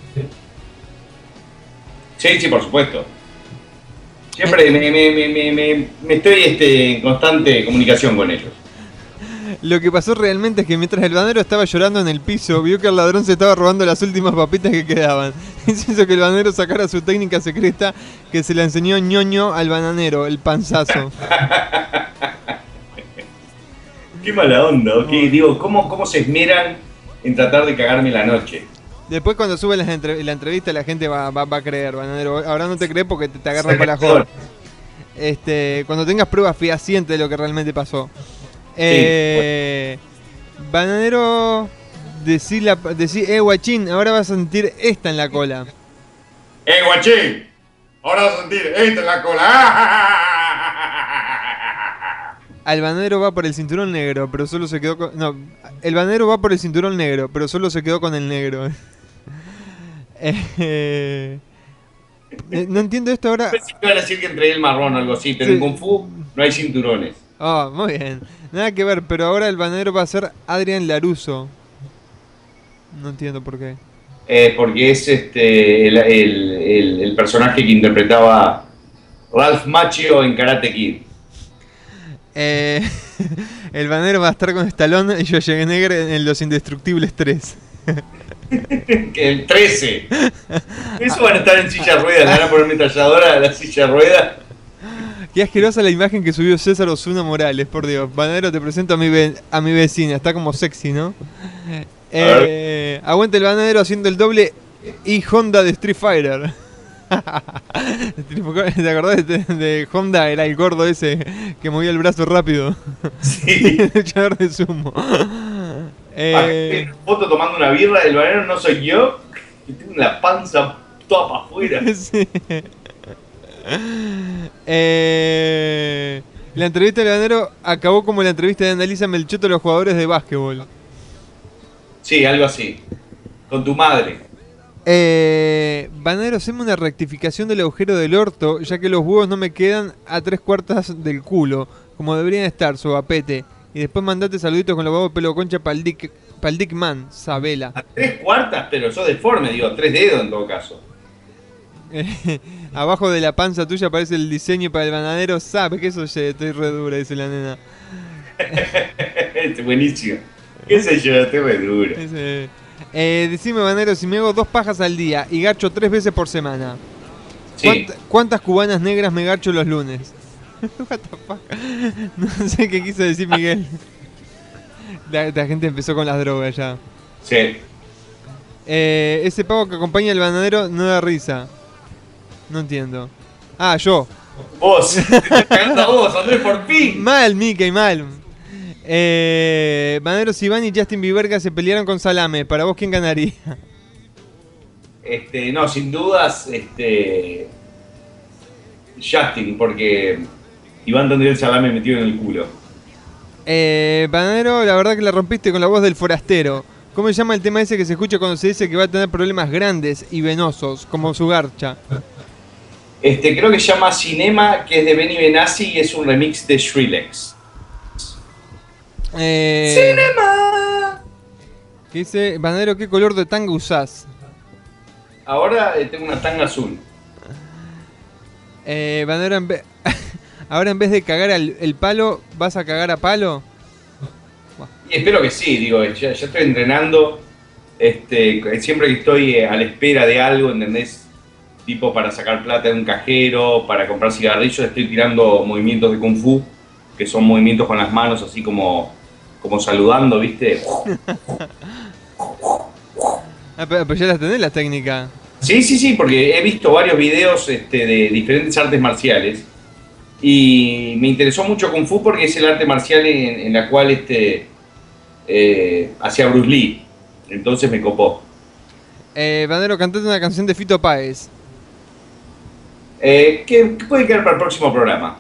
Sí, sí, por supuesto. Siempre me, me, me, me, me, me estoy este, en constante comunicación con ellos. Lo que pasó realmente es que mientras el bananero estaba llorando en el piso, vio que el ladrón se estaba robando las últimas papitas que quedaban. Es hizo que el bananero sacara su técnica secreta que se la enseñó ñoño al bananero, el panzazo. Qué mala onda, ¿ok? No. Digo, ¿cómo, ¿cómo se esmeran en tratar de cagarme la noche? Después cuando sube la, entre la entrevista la gente va, va, va a creer, bananero. Ahora no te cree porque te, te agarran para la joda. Este, cuando tengas pruebas fehacientes de lo que realmente pasó. Eh, sí, bueno. Bananero, decí, la, decí, eh guachín, ahora vas a sentir esta en la cola. Eh guachín, ahora vas a sentir esta en la cola. El bananero va por el cinturón negro, pero solo se quedó con... No, el bananero va por el cinturón negro, pero solo se quedó con el negro. eh, eh, no entiendo esto ahora... Pensé que iban a decir que entregué el marrón o algo así, pero sí. En Kung Fu no hay cinturones. Oh, muy bien. Nada que ver, pero ahora el bananero va a ser Adrián Laruso. No entiendo por qué. Eh, porque es este el, el, el, el personaje que interpretaba Ralph Macchio en Karate Kid. Eh, el bananero va a estar con Stallone y Schwarzenegger en Los Indestructibles tres. El trece. Eso van a estar en silla de ruedas, le van a poner metralladora a la silla de ruedas. Qué asquerosa la imagen que subió César Osuna Morales, por Dios. Bananero, te presento a mi, ve a mi vecina, está como sexy, ¿no? Eh, aguante el bananero haciendo el doble y Honda de Street Fighter. ¿Te acordás de, de Honda? Era el gordo ese que movía el brazo rápido. Sí. El echador de sumo. Eh, foto tomando una birra, el bananero no soy yo, que tengo la panza toda para afuera. Sí. Eh, la entrevista del bananero acabó como la entrevista de Annalisa Melchotto a los jugadores de básquetbol. Sí, algo así. Con tu madre. Eh, bananero, haceme una rectificación del agujero del orto, ya que los huevos no me quedan a tres cuartas del culo, como deberían estar, sobapete. Y después mandate saluditos con los huevos de pelo concha pa'l Dick, pa'l Dick Man, Sabela. A tres cuartas, pero sos deforme, digo, tres dedos en todo caso. Eh, abajo de la panza tuya aparece el diseño para el bananero, sabe que eso ya estoy re dura, dice la nena. Es buenísimo. ¿Qué sé yo? Estoy re dura. Ese, Eh, decime, Banero, si me hago dos pajas al día y garcho tres veces por semana, Sí. ¿cuánt- ¿cuántas cubanas negras me garcho los lunes? What the fuck? No sé qué quiso decir Miguel. La, la gente empezó con las drogas ya. Sí. Eh, ese pavo que acompaña al bananero no da risa. No entiendo. Ah, yo. Vos, te estás cagando a vos, Andrés, por fin. Mal, Mickey, mal. Eh, Banero, Iván y Justin Bieber se pelearon con Salame. Para vos, ¿quién ganaría? Este, no, sin dudas, este. Justin, porque Iván tendría el salame metido en el culo. Eh, Bananero, la verdad que la rompiste con la voz del forastero. ¿Cómo se llama el tema ese que se escucha cuando se dice que va a tener problemas grandes y venosos, como su garcha? Este, creo que se llama Cinema, que es de Benny Benassi y es un remix de Skrillex. Eh, ¡Cinema! ¿Qué dice? Bananero, ¿qué color de tanga usás? Ahora eh, tengo una tanga azul. Eh, Bananero, en ve- ahora en vez de cagar al, el palo, ¿vas a cagar a palo? Y espero que sí, digo, ya, ya estoy entrenando. Este, siempre que estoy eh, a la espera de algo, ¿entendés? Tipo para sacar plata de un cajero, para comprar cigarrillos, estoy tirando movimientos de Kung Fu, que son movimientos con las manos así como, como saludando, ¿viste? Ah, pero, pero ya las tenés las técnicas. Sí, sí, sí, porque he visto varios videos este, de diferentes artes marciales y me interesó mucho Kung Fu porque es el arte marcial en, en la cual este, eh, hacía Bruce Lee, entonces me copó. Eh, Bananero, cantate una canción de Fito Páez. Eh, ¿qué, qué puede quedar para el próximo programa?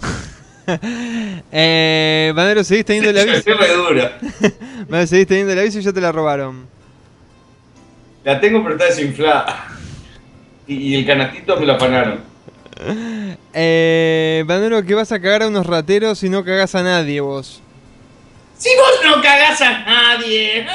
eh, Bananero, seguís teniendo la bici. Es re dura. Bananero, seguís teniendo la bici y ya te la robaron. La tengo pero está desinflada. Y, y el canastito me lo afanaron. Eh, Bananero, que vas a cagar a unos rateros y no cagás a nadie vos. Si vos no cagás a nadie.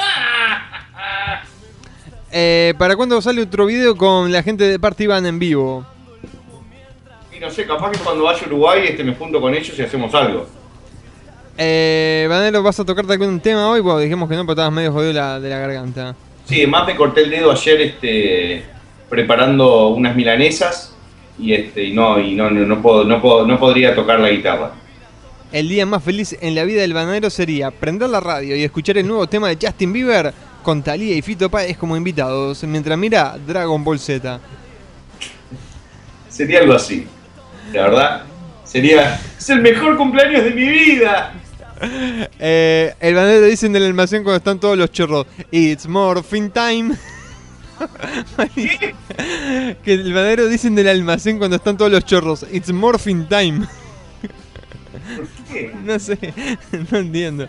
Eh, ¿Para cuándo sale otro video con la gente de Party Van en vivo? Y no sé, capaz que cuando vaya a Uruguay este, me junto con ellos y hacemos algo. Eh, Bananero, ¿vas a tocarte algún tema hoy? Bueno, dijimos que no, pero estabas medio jodido la, de la garganta. Sí, además me corté el dedo ayer este, preparando unas milanesas y, este, y, no, y no, no, no, puedo, no, puedo, no podría tocar la guitarra. El día más feliz en la vida del bananero sería prender la radio y escuchar el nuevo tema de Justin Bieber con Thalía y Fito Páez como invitados, mientras mira Dragon Ball Z. Sería algo así, la verdad. Sería, es el mejor cumpleaños de mi vida. Eh, el bananero dice en el almacén cuando están todos los chorros: It's morphine time. Que el bananero dice en el almacén cuando están todos los chorros: It's morphine time. ¿Por qué? No sé, no entiendo.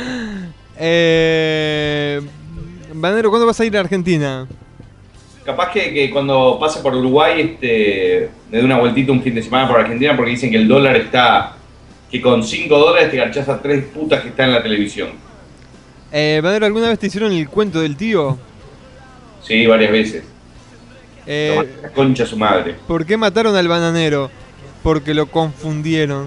Eh, Bananero, ¿cuándo vas a ir a Argentina? Capaz que, que cuando pase por Uruguay este, me dé una vueltita un fin de semana por Argentina porque dicen que el dólar está... que con cinco dólares te garchás a tres putas que están en la televisión. Eh, Bananero, ¿alguna vez te hicieron el cuento del tío? Sí, varias veces. Eh, Tomate la concha a su madre. ¿Por qué mataron al bananero? Porque lo confundieron.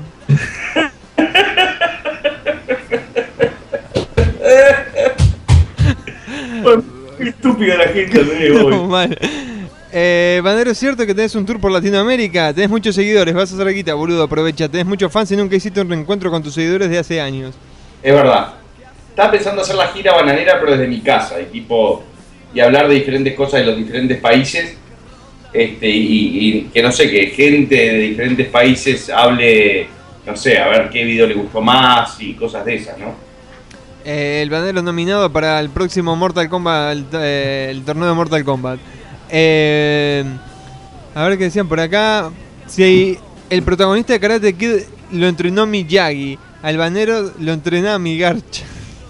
Qué estúpida la gente Andrés, hoy. No, mal. Eh, Bananero, ¿es cierto que tenés un tour por Latinoamérica? Tenés muchos seguidores, vas a hacer guita, boludo, aprovecha. Tenés muchos fans y nunca hiciste un reencuentro con tus seguidores de hace años. Es verdad. Estaba pensando hacer la gira bananera, pero desde mi casa, y tipo, y hablar de diferentes cosas de los diferentes países, este, y, y que no sé, que gente de diferentes países hable, no sé, a ver qué video le gustó más y cosas de esas, ¿no? Eh, el bananero nominado para el próximo Mortal Kombat, el, eh, el torneo de Mortal Kombat. Eh, a ver qué decían por acá. Si el protagonista de Karate Kid lo entrenó Miyagi, al bananero lo entrenaba mi garcha.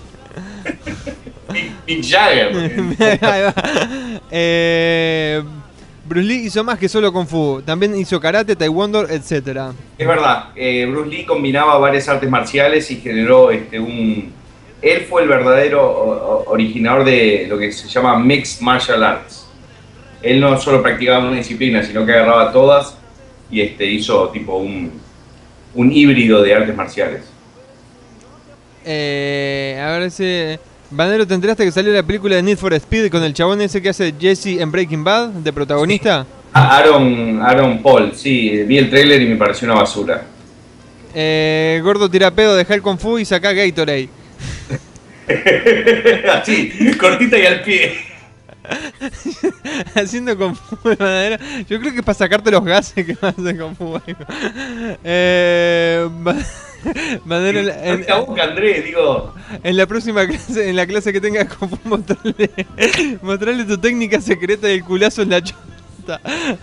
Mick Jagger. Ahí va. eh, Bruce Lee hizo más que solo Kung Fu. También hizo karate, taekwondo, etcétera. Es verdad, eh, Bruce Lee combinaba varias artes marciales y generó este, un... Él fue el verdadero o- o- originador de lo que se llama Mixed Martial Arts. Él no solo practicaba una disciplina, sino que agarraba todas y este, hizo tipo un, un híbrido de artes marciales. Eh, a ver si... Vanero, ¿te enteraste que salió la película de Need for Speed con el chabón ese que hace Jesse en Breaking Bad, de protagonista? Aaron, Aaron Paul, sí, vi el tráiler y me pareció una basura. Eh, gordo tirapedo, deja el Kung Fu y saca Gatorade. Así, cortita y al pie. Haciendo Kung Fu de madera. Yo creo que es para sacarte los gases que más hace Kung Fu. Eh, Madero, en, en, la boca, Andrés, digo. En la próxima clase, en la clase que tengas Kung Fu, mostrarle, mostrarle tu técnica secreta del culazo en la chota.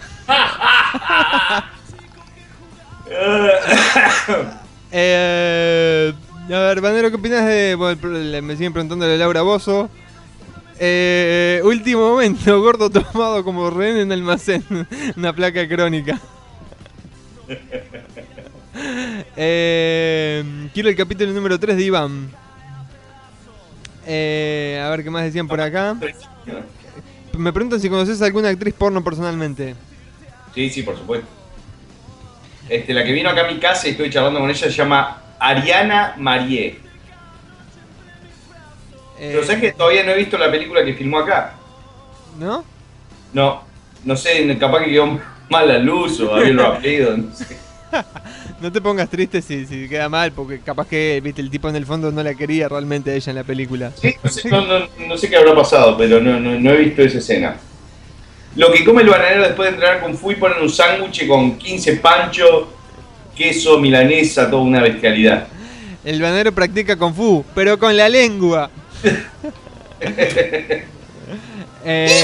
eh, a ver, Vanero, ¿qué opinas de...? Bueno, me siguen preguntando de Laura Bozo. Eh, último momento, gordo tomado como rehén en almacén. Una placa crónica. eh, quiero el capítulo número tres de Iván. Eh, a ver qué más decían por acá. Me preguntan si conoces a alguna actriz porno personalmente. Sí, sí, por supuesto. Este, la que vino acá a mi casa y estoy charlando con ella se llama Ariana Marie. Eh, Pero ¿sabes que todavía no he visto la película que filmó acá? ¿No? No, no sé, capaz que quedó mal la luz o había rápido, no sé. No te pongas triste si, si queda mal, porque capaz que, viste, el tipo en el fondo no la quería realmente a ella en la película. Sí, no sé, no, no, no sé qué habrá pasado, pero no, no, no he visto esa escena. Lo que come el bananero después de entrenar Kung Fu y ponen un sándwich con quince panchos, queso, milanesa, toda una bestialidad. El bananero practica Kung Fu, pero con la lengua. eh,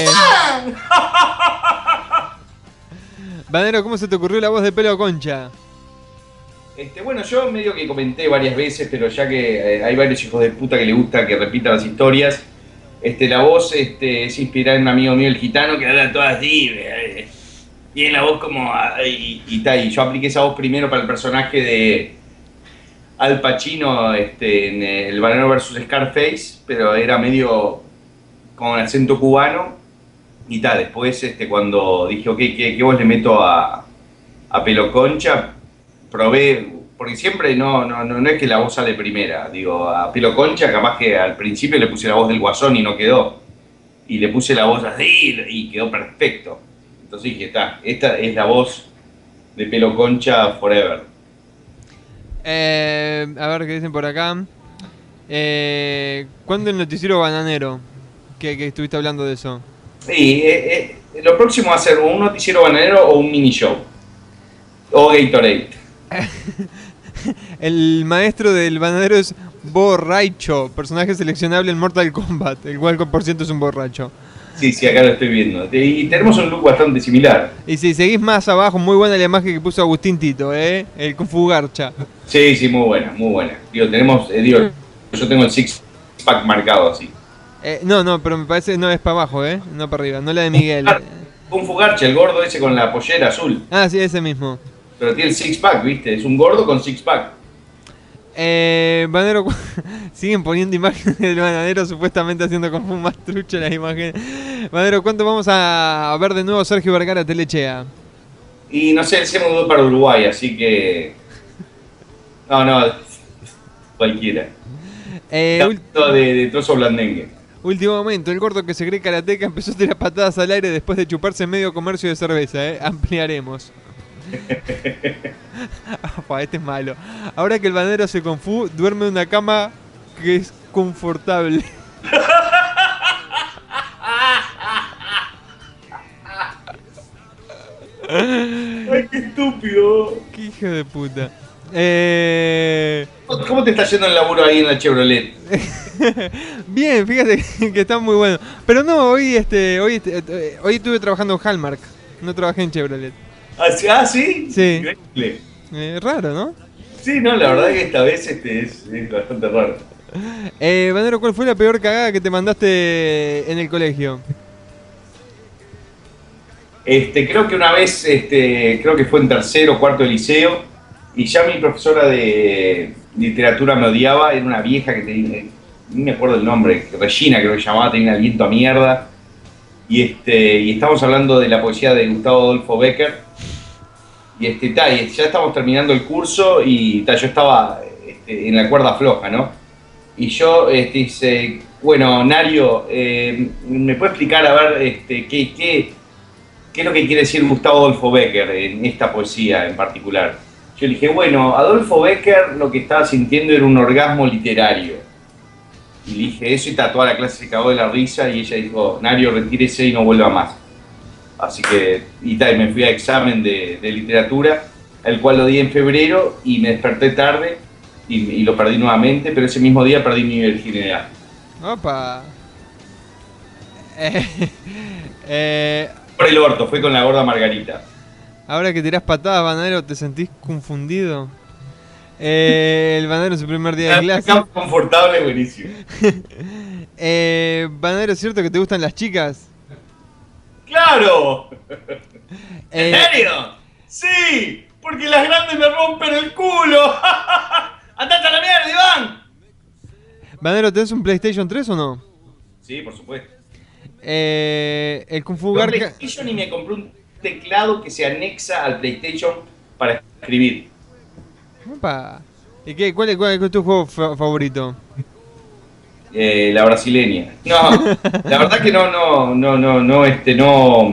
Banero, ¿cómo se te ocurrió la voz de Pelo Concha? Este, bueno, yo medio que comenté varias veces, pero ya que eh, hay varios hijos de puta que le gusta que repitan las historias, este, la voz este, es inspirada en un amigo mío, el gitano, que habla todas así, eh, y en la voz como... Y, y, y, y yo apliqué esa voz primero para el personaje de Al Pacino este, en El Bananero versus Scarface, pero era medio con acento cubano. Y tal, después este, cuando dije, ok, ¿qué, qué voz le meto a, a Pelo Concha? Probé, porque siempre no, no, no, no es que la voz sale primera. Digo, a Pelo Concha capaz que al principio le puse la voz del Guasón y no quedó. Y le puse la voz así y quedó perfecto. Entonces dije, está, esta es la voz de Pelo Concha forever. Eh, a ver qué dicen por acá. Eh, ¿Cuándo el noticiero bananero? Que, que estuviste hablando de eso. Sí, eh, eh, lo próximo va a ser un noticiero bananero o un mini show. O Gatorade. El maestro del bananero es Borracho, personaje seleccionable en Mortal Kombat, el cual por ciento es un borracho. Sí, sí, acá lo estoy viendo. Y tenemos un look bastante similar. Y si seguís más abajo, muy buena la imagen que puso Agustín Tito, ¿eh? El Kung Fu Garcha. Sí, sí, muy buena, muy buena. Digo, tenemos, eh, digo, yo tengo el six pack marcado así. Eh, no, no, pero me parece no es para abajo, ¿eh? No para arriba, no la de Miguel. Kung Fu Garcha, el gordo ese con la pollera azul. Ah, sí, ese mismo. Pero tiene el six pack, ¿viste? Es un gordo con six pack. Eh, Banero, siguen poniendo imágenes del bananero supuestamente haciendo como más trucha las imágenes. Banero, ¿cuánto vamos a ver de nuevo Sergio Vergara Telechea? Y no sé, él se mudó para Uruguay, así que... No, no, cualquiera. Eh, de, de trozo blandengue. Último momento, el gordo que se cree karateca empezó a tirar patadas al aire después de chuparse medio comercio de cerveza, ¿eh? Ampliaremos. Opa, este es malo. Ahora que el bananero hace Kung Fu, duerme en una cama que es confortable. Ay, qué estúpido. Qué hijo de puta. Eh... ¿Cómo te está yendo el laburo ahí en la Chevrolet? Bien, fíjate que está muy bueno. Pero no, hoy este, hoy este, hoy estuve trabajando en Hallmark. No trabajé en Chevrolet. ¿Ah, sí? Sí. Increíble. Eh, raro, ¿no? Sí, no, la verdad que esta vez este es, es bastante raro. Eh, Banero, ¿cuál fue la peor cagada que te mandaste en el colegio? Este, creo que una vez, este, creo que fue en tercero o cuarto de liceo, y ya mi profesora de literatura me odiaba, era una vieja que tenía, no me acuerdo el nombre, Regina creo que se llamaba, tenía un aliento a mierda, y este, y estamos hablando de la poesía de Gustavo Adolfo Bécquer, y este, ta, y ya estamos terminando el curso, y ta, yo estaba este, en la cuerda floja, ¿no? Y yo este, hice, Bueno, Nario, eh, ¿me puede explicar a ver este, qué, qué, qué es lo que quiere decir Gustavo Adolfo Bécquer en esta poesía en particular? Yo le dije, bueno, Adolfo Bécquer lo que estaba sintiendo era un orgasmo literario. Y le dije eso y toda la clase se cagó de la risa y ella dijo, Nario, retírese y no vuelva más. Así que, y tal, me fui a examen de, de literatura, el cual lo di en febrero y me desperté tarde y, y lo perdí nuevamente, pero ese mismo día perdí mi virginidad. Opa. Eh, eh, Por el orto, fue con la gorda Margarita. ahora que tirás patadas, Banadero, ¿te sentís confundido? Eh, el Banadero en su primer día de clase. Acá confortable, buenísimo. eh, Banadero, ¿es cierto que te gustan las chicas? ¡Claro! Eh, ¿En serio? ¡Sí! Porque las grandes me rompen el culo. ¡Andate a la mierda, Iván! Banadero, ¿tenés un PlayStation tres o no? Sí, por supuesto. Eh, el Kung Fu Con Garca... PlayStation y me compré un teclado que se anexa al PlayStation para escribir. Opa. ¿Y qué, cuál, es, cuál es tu juego fa- favorito? Eh, la brasileña. No, la verdad que no, no, no, no, no, este, no.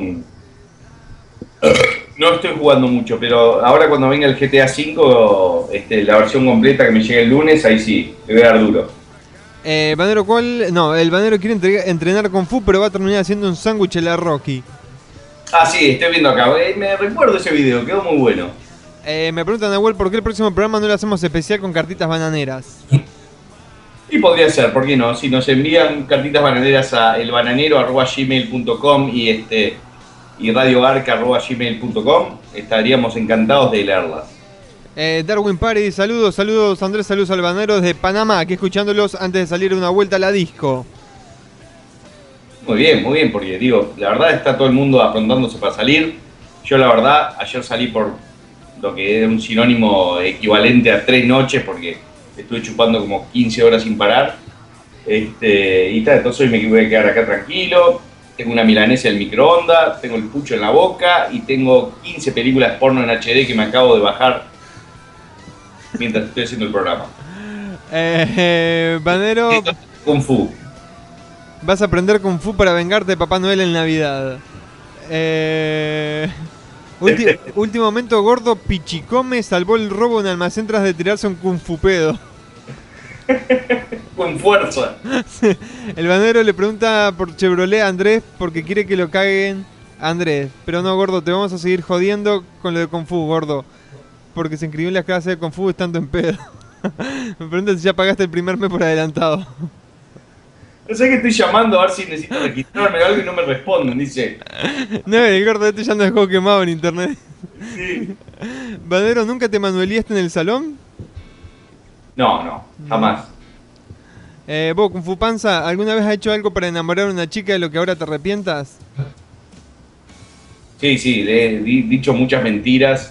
No estoy jugando mucho, pero ahora cuando venga el G T A cinco, este, la versión completa que me llegue el lunes, ahí sí, le voy a dar duro. Eh, Banero, ¿cuál? No, el Banero quiere entregar- entrenar Kung Fu, pero va a terminar haciendo un sándwich en la Rocky. Ah, sí, estoy viendo acá. Eh, me recuerdo ese video, quedó muy bueno. Eh, me preguntan, Nahuel, ¿por qué el próximo programa no lo hacemos especial con cartitas bananeras? Y podría ser, ¿por qué no? Si nos envían cartitas bananeras a elbananero arroba gmail punto com y este y radioarca arroba gmail punto com, estaríamos encantados de leerlas. Eh, Darwin Party, saludos, saludos Andrés, saludos al Banero desde Panamá, aquí escuchándolos antes de salir a una vuelta a la disco. Muy bien, muy bien, porque digo, la verdad está todo el mundo aprontándose para salir. Yo la verdad, ayer salí por lo que era un sinónimo equivalente a tres noches, porque estuve chupando como quince horas sin parar. Este, y tal, entonces hoy me voy a quedar acá tranquilo. Tengo una milanesa en el microondas, tengo el pucho en la boca y tengo quince películas porno en H D que me acabo de bajar mientras estoy haciendo el programa. Eh, eh, Banero, Kung Fu. vas a aprender Kung Fu para vengarte de Papá Noel en Navidad. Eh, ulti- último momento, gordo Pichicome salvó el robo en almacén tras de tirarse un Kung Fu pedo. Con fuerza. El Banero le pregunta por Chevrolet a Andrés porque quiere que lo caguen a Andrés. Pero no, gordo, te vamos a seguir jodiendo con lo de Kung Fu, gordo. Porque se inscribió en las clases de Kung Fu estando en pedo. Me pregunta si ya pagaste el primer mes por adelantado. No sé que estoy llamando a ver si necesito registrarme algo y no me responden, dice. No, el gordo este ya no dejó quemado en internet. Sí. Banero, ¿nunca te manueliaste en el salón? No, no, jamás. Eh, vos, Kung Fu Panza, ¿alguna vez has hecho algo para enamorar a una chica de lo que ahora te arrepientas? Sí, sí, le he di- dicho muchas mentiras.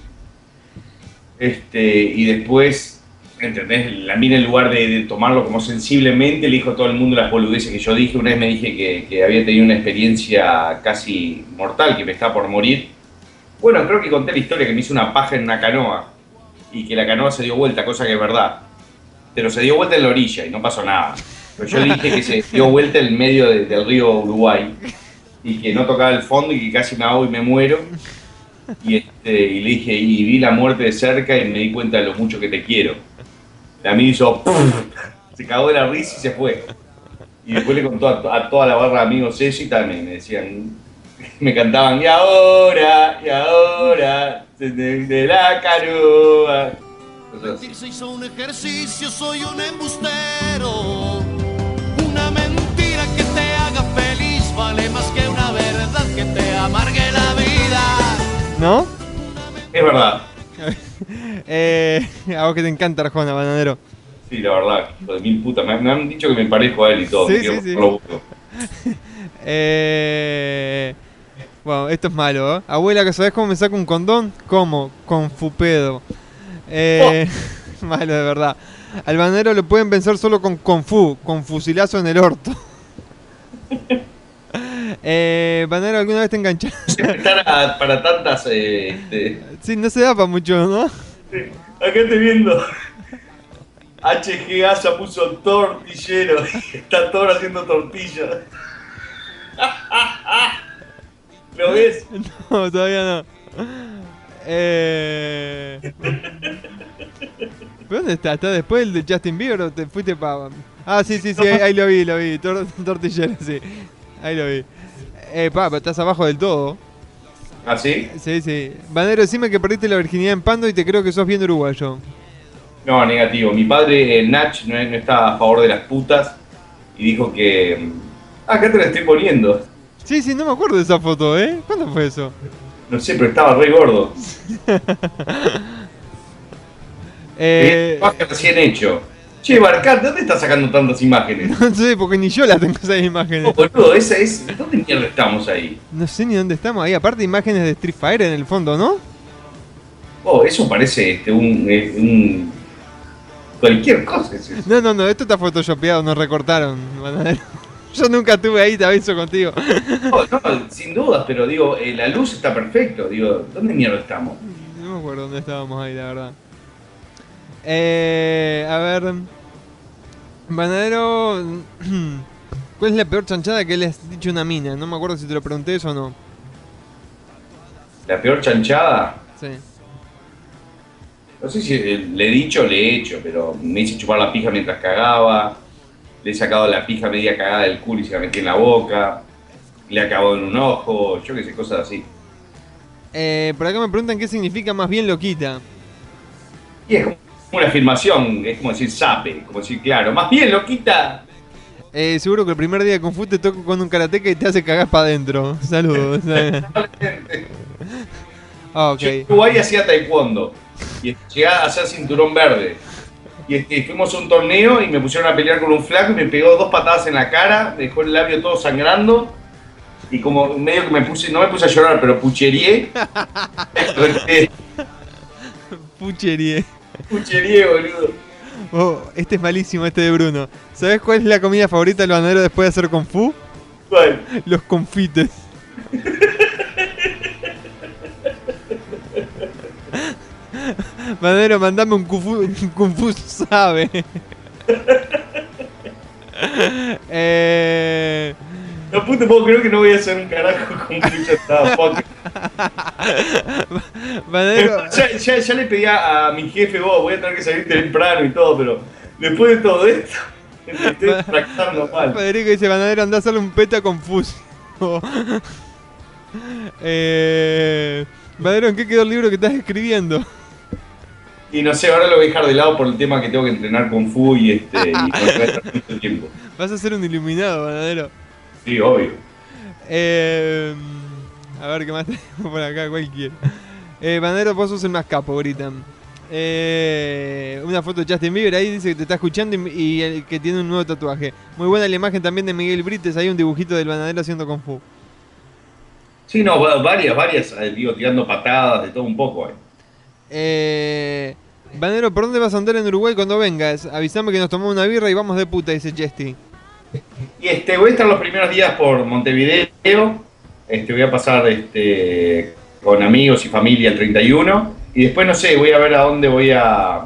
Este, y después, ¿entendés? La mina en lugar de, de tomarlo como sensiblemente, le dijo a todo el mundo las boludeces que yo dije. Una vez me dije que, que había tenido una experiencia casi mortal, que me estaba por morir. Bueno, creo que conté la historia que me hice una paja en una canoa y que la canoa se dio vuelta, cosa que es verdad. Pero se dio vuelta en la orilla y no pasó nada. Pero yo le dije que se dio vuelta en el medio de- del río Uruguay y que no tocaba el fondo y que casi me ahogo y me muero. Y, este, y le dije, y vi la muerte de cerca y me di cuenta de lo mucho que te quiero. La mina hizo ¡pum! Se cagó de la risa y se fue. Y después le contó a, a toda la barra de amigos eso y también me decían, me cantaban, y ahora, y ahora, de, de la canoa. Cosas así. Se hizo un ejercicio, soy un embustero. Una mentira que te haga feliz vale más que una verdad que te amargue la vida. ¿No? Es verdad. eh, a vos que te encanta Arjona, Bananero. Sí, la verdad, hijo de mil putas. Me, me han dicho que me parezco a él y todo. Sí, me sí, quiero sí. por lo busco. Eh, bueno, esto es malo, ¿eh? Abuela, ¿sabés cómo me saco un condón? ¿Cómo? Con fupedo. Eh, Malo, de verdad. Al Banero lo pueden vencer solo con Kung Fu, con fusilazo en el orto. eh, Banero, ¿alguna vez te enganchaste? Para, para tantas. Eh, este, Sí, no se da para mucho, ¿no? sí, acá estoy viendo. H G Asa puso tortillero. Está Thor haciendo tortillas. ¿Lo ves? No, todavía no. Eh... ¿Pero dónde está? ¿Está después el de Justin Bieber o te fuiste para...? Ah, sí, sí, sí, ahí, ahí lo vi, lo vi. Tor tortillero, sí. Ahí lo vi. Eh, pa, pero estás abajo del todo. ¿Ah, sí? Sí, sí. Banero, decime que perdiste la virginidad en Pando y te creo que sos bien uruguayo. No, negativo. Mi padre, eh, Nach, no, no estaba a favor de las putas y dijo que... Ah, acá te la estoy poniendo. Sí, sí, no me acuerdo de esa foto, ¿eh? ¿Cuándo fue eso? No sé, pero estaba re gordo. eh... Imagen recién hecho. Che, Barcat, ¿de dónde estás sacando tantas imágenes? No sé, porque ni yo las tengo esas imágenes. No, boludo, esa es... ¿Dónde mierda estamos ahí? No sé ni dónde estamos ahí. Aparte imágenes de Street Fighter en el fondo, ¿no? Oh, eso parece este, un... eh, un... Cualquier cosa es eso. No, no, no, esto está photoshopeado, nos recortaron. Yo nunca estuve ahí, te aviso contigo. No, no, sin dudas, pero digo, eh, la luz está perfecto. Digo, ¿dónde mierda estamos? No me acuerdo dónde estábamos ahí, la verdad. Eh, a ver... Banadero... ¿Cuál es la peor chanchada que le has dicho a una mina? No me acuerdo si te lo pregunté eso o no. ¿La peor chanchada? Sí. No sé si eh, le he dicho o le he hecho, pero me hice chupar la pija mientras cagaba. Le he sacado la pija media cagada del culo y se la metí en la boca. Le he acabado en un ojo, yo qué sé, cosas así. Eh, por acá me preguntan qué significa más bien loquita. Y es como una afirmación, es como decir sape, como decir claro, más bien loquita. Eh, seguro que el primer día de Kung Fu te toco con un karateca y te hace cagar para adentro. Saludos. Ah, ok. Yo en Uruguay hacía taekwondo y llegué a hacer cinturón verde. Y este, fuimos a un torneo y me pusieron a pelear con un flaco y me pegó dos patadas en la cara, me dejó el labio todo sangrando. Y como medio que me puse, no me puse a llorar, pero pucherié. Pucherie. Pucherié, boludo. Oh, este es malísimo, este de Bruno. ¿Sabes cuál es la comida favorita del banadero después de hacer Kung Fu? ¿Cuál? Los confites. Banadero, mandame un Kung Fu, un Kung Fu sabe. eh... No puto puedo creer que no voy a hacer un carajo con pucha fuck. Banadero... ya, ya, ya le pedí a mi jefe, vos, voy a tener que salir temprano y todo, pero después de todo esto, me estoy fractando mal. Federico dice, Banadero, anda a hacerle un peta confuso. eh... Banadero, ¿en qué quedó el libro que estás escribiendo? Y no sé, ahora lo voy a dejar de lado por el tema que tengo que entrenar Kung Fu y este y no voy a estar mucho tiempo. Vas a ser un iluminado, Banadero. Sí, obvio. Eh, a ver qué más tenemos por acá, cualquiera. Eh, Banadero, vos sos el más capo, gritan. Eh, una foto de Justin Bieber ahí dice que te está escuchando y, y el que tiene un nuevo tatuaje. Muy buena la imagen también de Miguel Brites, hay un dibujito del Banadero haciendo Kung Fu. Sí, no, varias, varias, eh, digo, tirando patadas, de todo un poco. Eh. Eh, Banadero, ¿por dónde vas a andar en Uruguay cuando vengas? Avisame que nos tomamos una birra y vamos de puta, dice Chesty. Y este, voy a estar los primeros días por Montevideo, este, voy a pasar este, con amigos y familia el treinta y uno, y después no sé, voy a ver a dónde voy a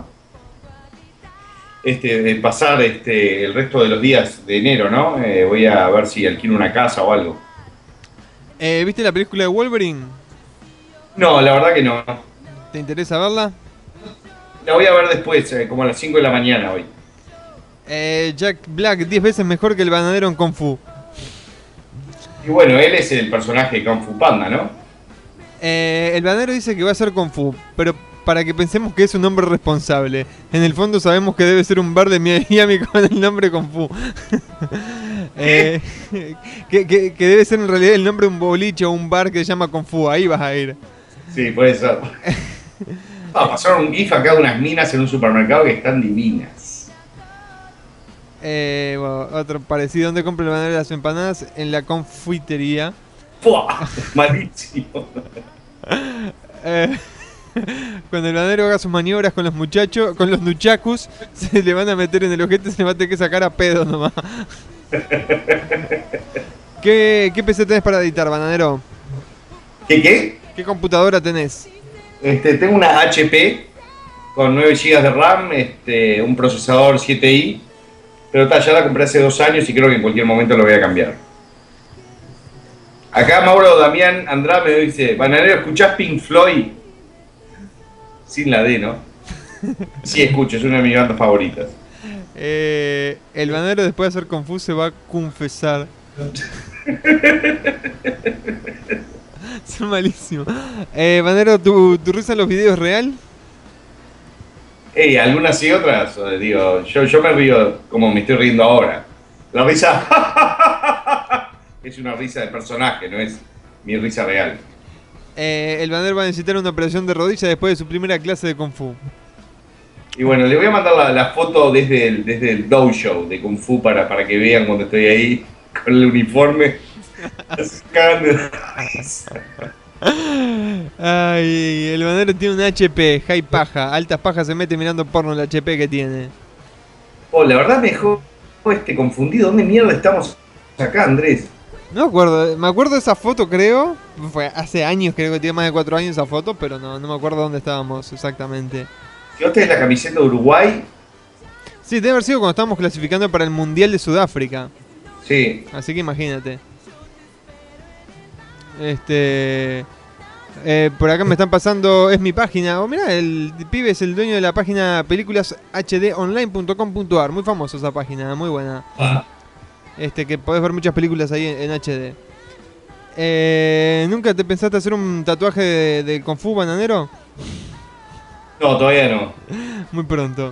este, pasar este, el resto de los días de enero, ¿no? Eh, voy a ver si alquilo una casa o algo. Eh, ¿Viste la película de Wolverine? No, la verdad que no. ¿Te interesa verla? La voy a ver después, eh, como a las cinco de la mañana hoy. Eh, Jack Black, diez veces mejor que el Banadero en Kung Fu. Y bueno, él es el personaje de Kung Fu Panda, ¿no? Eh, el Banadero dice que va a ser Kung Fu, pero para que pensemos que es un hombre responsable. En el fondo sabemos que debe ser un bar de Miami con el nombre Kung Fu. eh, que, que, que debe ser en realidad el nombre de un boliche o un bar que se llama Kung Fu. Ahí vas a ir. Sí, puede ser. Ah, pasaron un gif acá de unas minas en un supermercado que están divinas. Eh, bueno, otro parecido. ¿Dónde compra el Banadero las empanadas? En la confitería. ¡Fua! Malísimo. eh, Cuando el Banadero haga sus maniobras con los muchachos, con los nuchacus, se le van a meter en el ojete y se le va a tener que sacar a pedo nomás. ¿Qué, ¿Qué P C tenés para editar, Banadero? ¿Qué qué? ¿Qué computadora tenés? Este, tengo una H P con nueve gigas de RAM, este, un procesador siete i, pero ta, ya la compré hace dos años y creo que en cualquier momento lo voy a cambiar. Acá Mauro Damián Andrade me dice, Bananero, ¿escuchás Pink Floyd? Sin la D, ¿no? Sí, escucho, es una de mis bandas favoritas. Eh, el banero después de hacer confuso se va a confesar. Son malísimos. Eh, banero, ¿tu, ¿tu risa en los videos es real? Ey, algunas y otras, eh, digo, yo, yo me río como me estoy riendo ahora. La risa es una risa de personaje, no es mi risa real. Eh, el banero va a necesitar una operación de rodilla después de su primera clase de Kung Fu. Y bueno, le voy a mandar la, la foto desde el, desde el dojo de Kung Fu para, para que vean cuando estoy ahí con el uniforme. Ay, el banero tiene un H P, high paja, altas pajas, se mete mirando porno el H P que tiene. Oh, la verdad me dejó este confundido. ¿Dónde mierda estamos acá, Andrés? No me acuerdo, me acuerdo de esa foto, creo. Fue hace años, creo que tiene más de cuatro años esa foto, pero no, no me acuerdo dónde estábamos exactamente. ¿Llevaste la camiseta de Uruguay? Sí, debe haber sido cuando estábamos clasificando para el Mundial de Sudáfrica. Sí. Así que imagínate. Este... Eh, por acá me están pasando, es mi página. Oh, mirá, el pibe es el dueño de la página películas h d online punto com punto a r. Muy famosa esa página, muy buena. Ah. Este, que podés ver muchas películas ahí en, en H D. Eh, ¿Nunca te pensaste hacer un tatuaje de, de Kung Fu, bananero? No, todavía no. Muy pronto.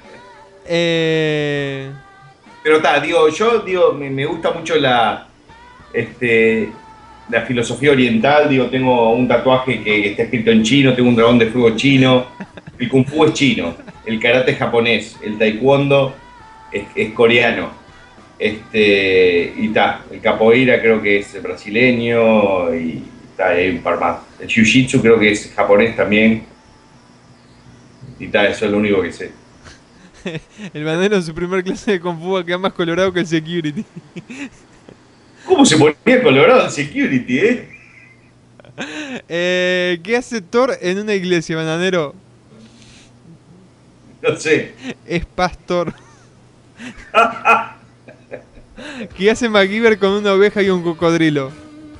Eh... Pero está, digo, yo digo, me, me gusta mucho la este la filosofía oriental, digo, tengo un tatuaje que está escrito en chino, tengo un dragón de fuego chino, el Kung Fu es chino, el karate es japonés, el taekwondo es, es coreano, este, y ta, el capoeira creo que es brasileño, y ta, hay un par más. El jiu-jitsu creo que es japonés también, y ta, eso es lo único que sé. El bananero en su primer clase de Kung Fu queda más colorado que el security. ¿Cómo se ponía colorado el security, eh? eh? ¿Qué hace Thor en una iglesia, bananero? No sé. Es pastor. ¿Qué hace MacGyver con una oveja y un cocodrilo?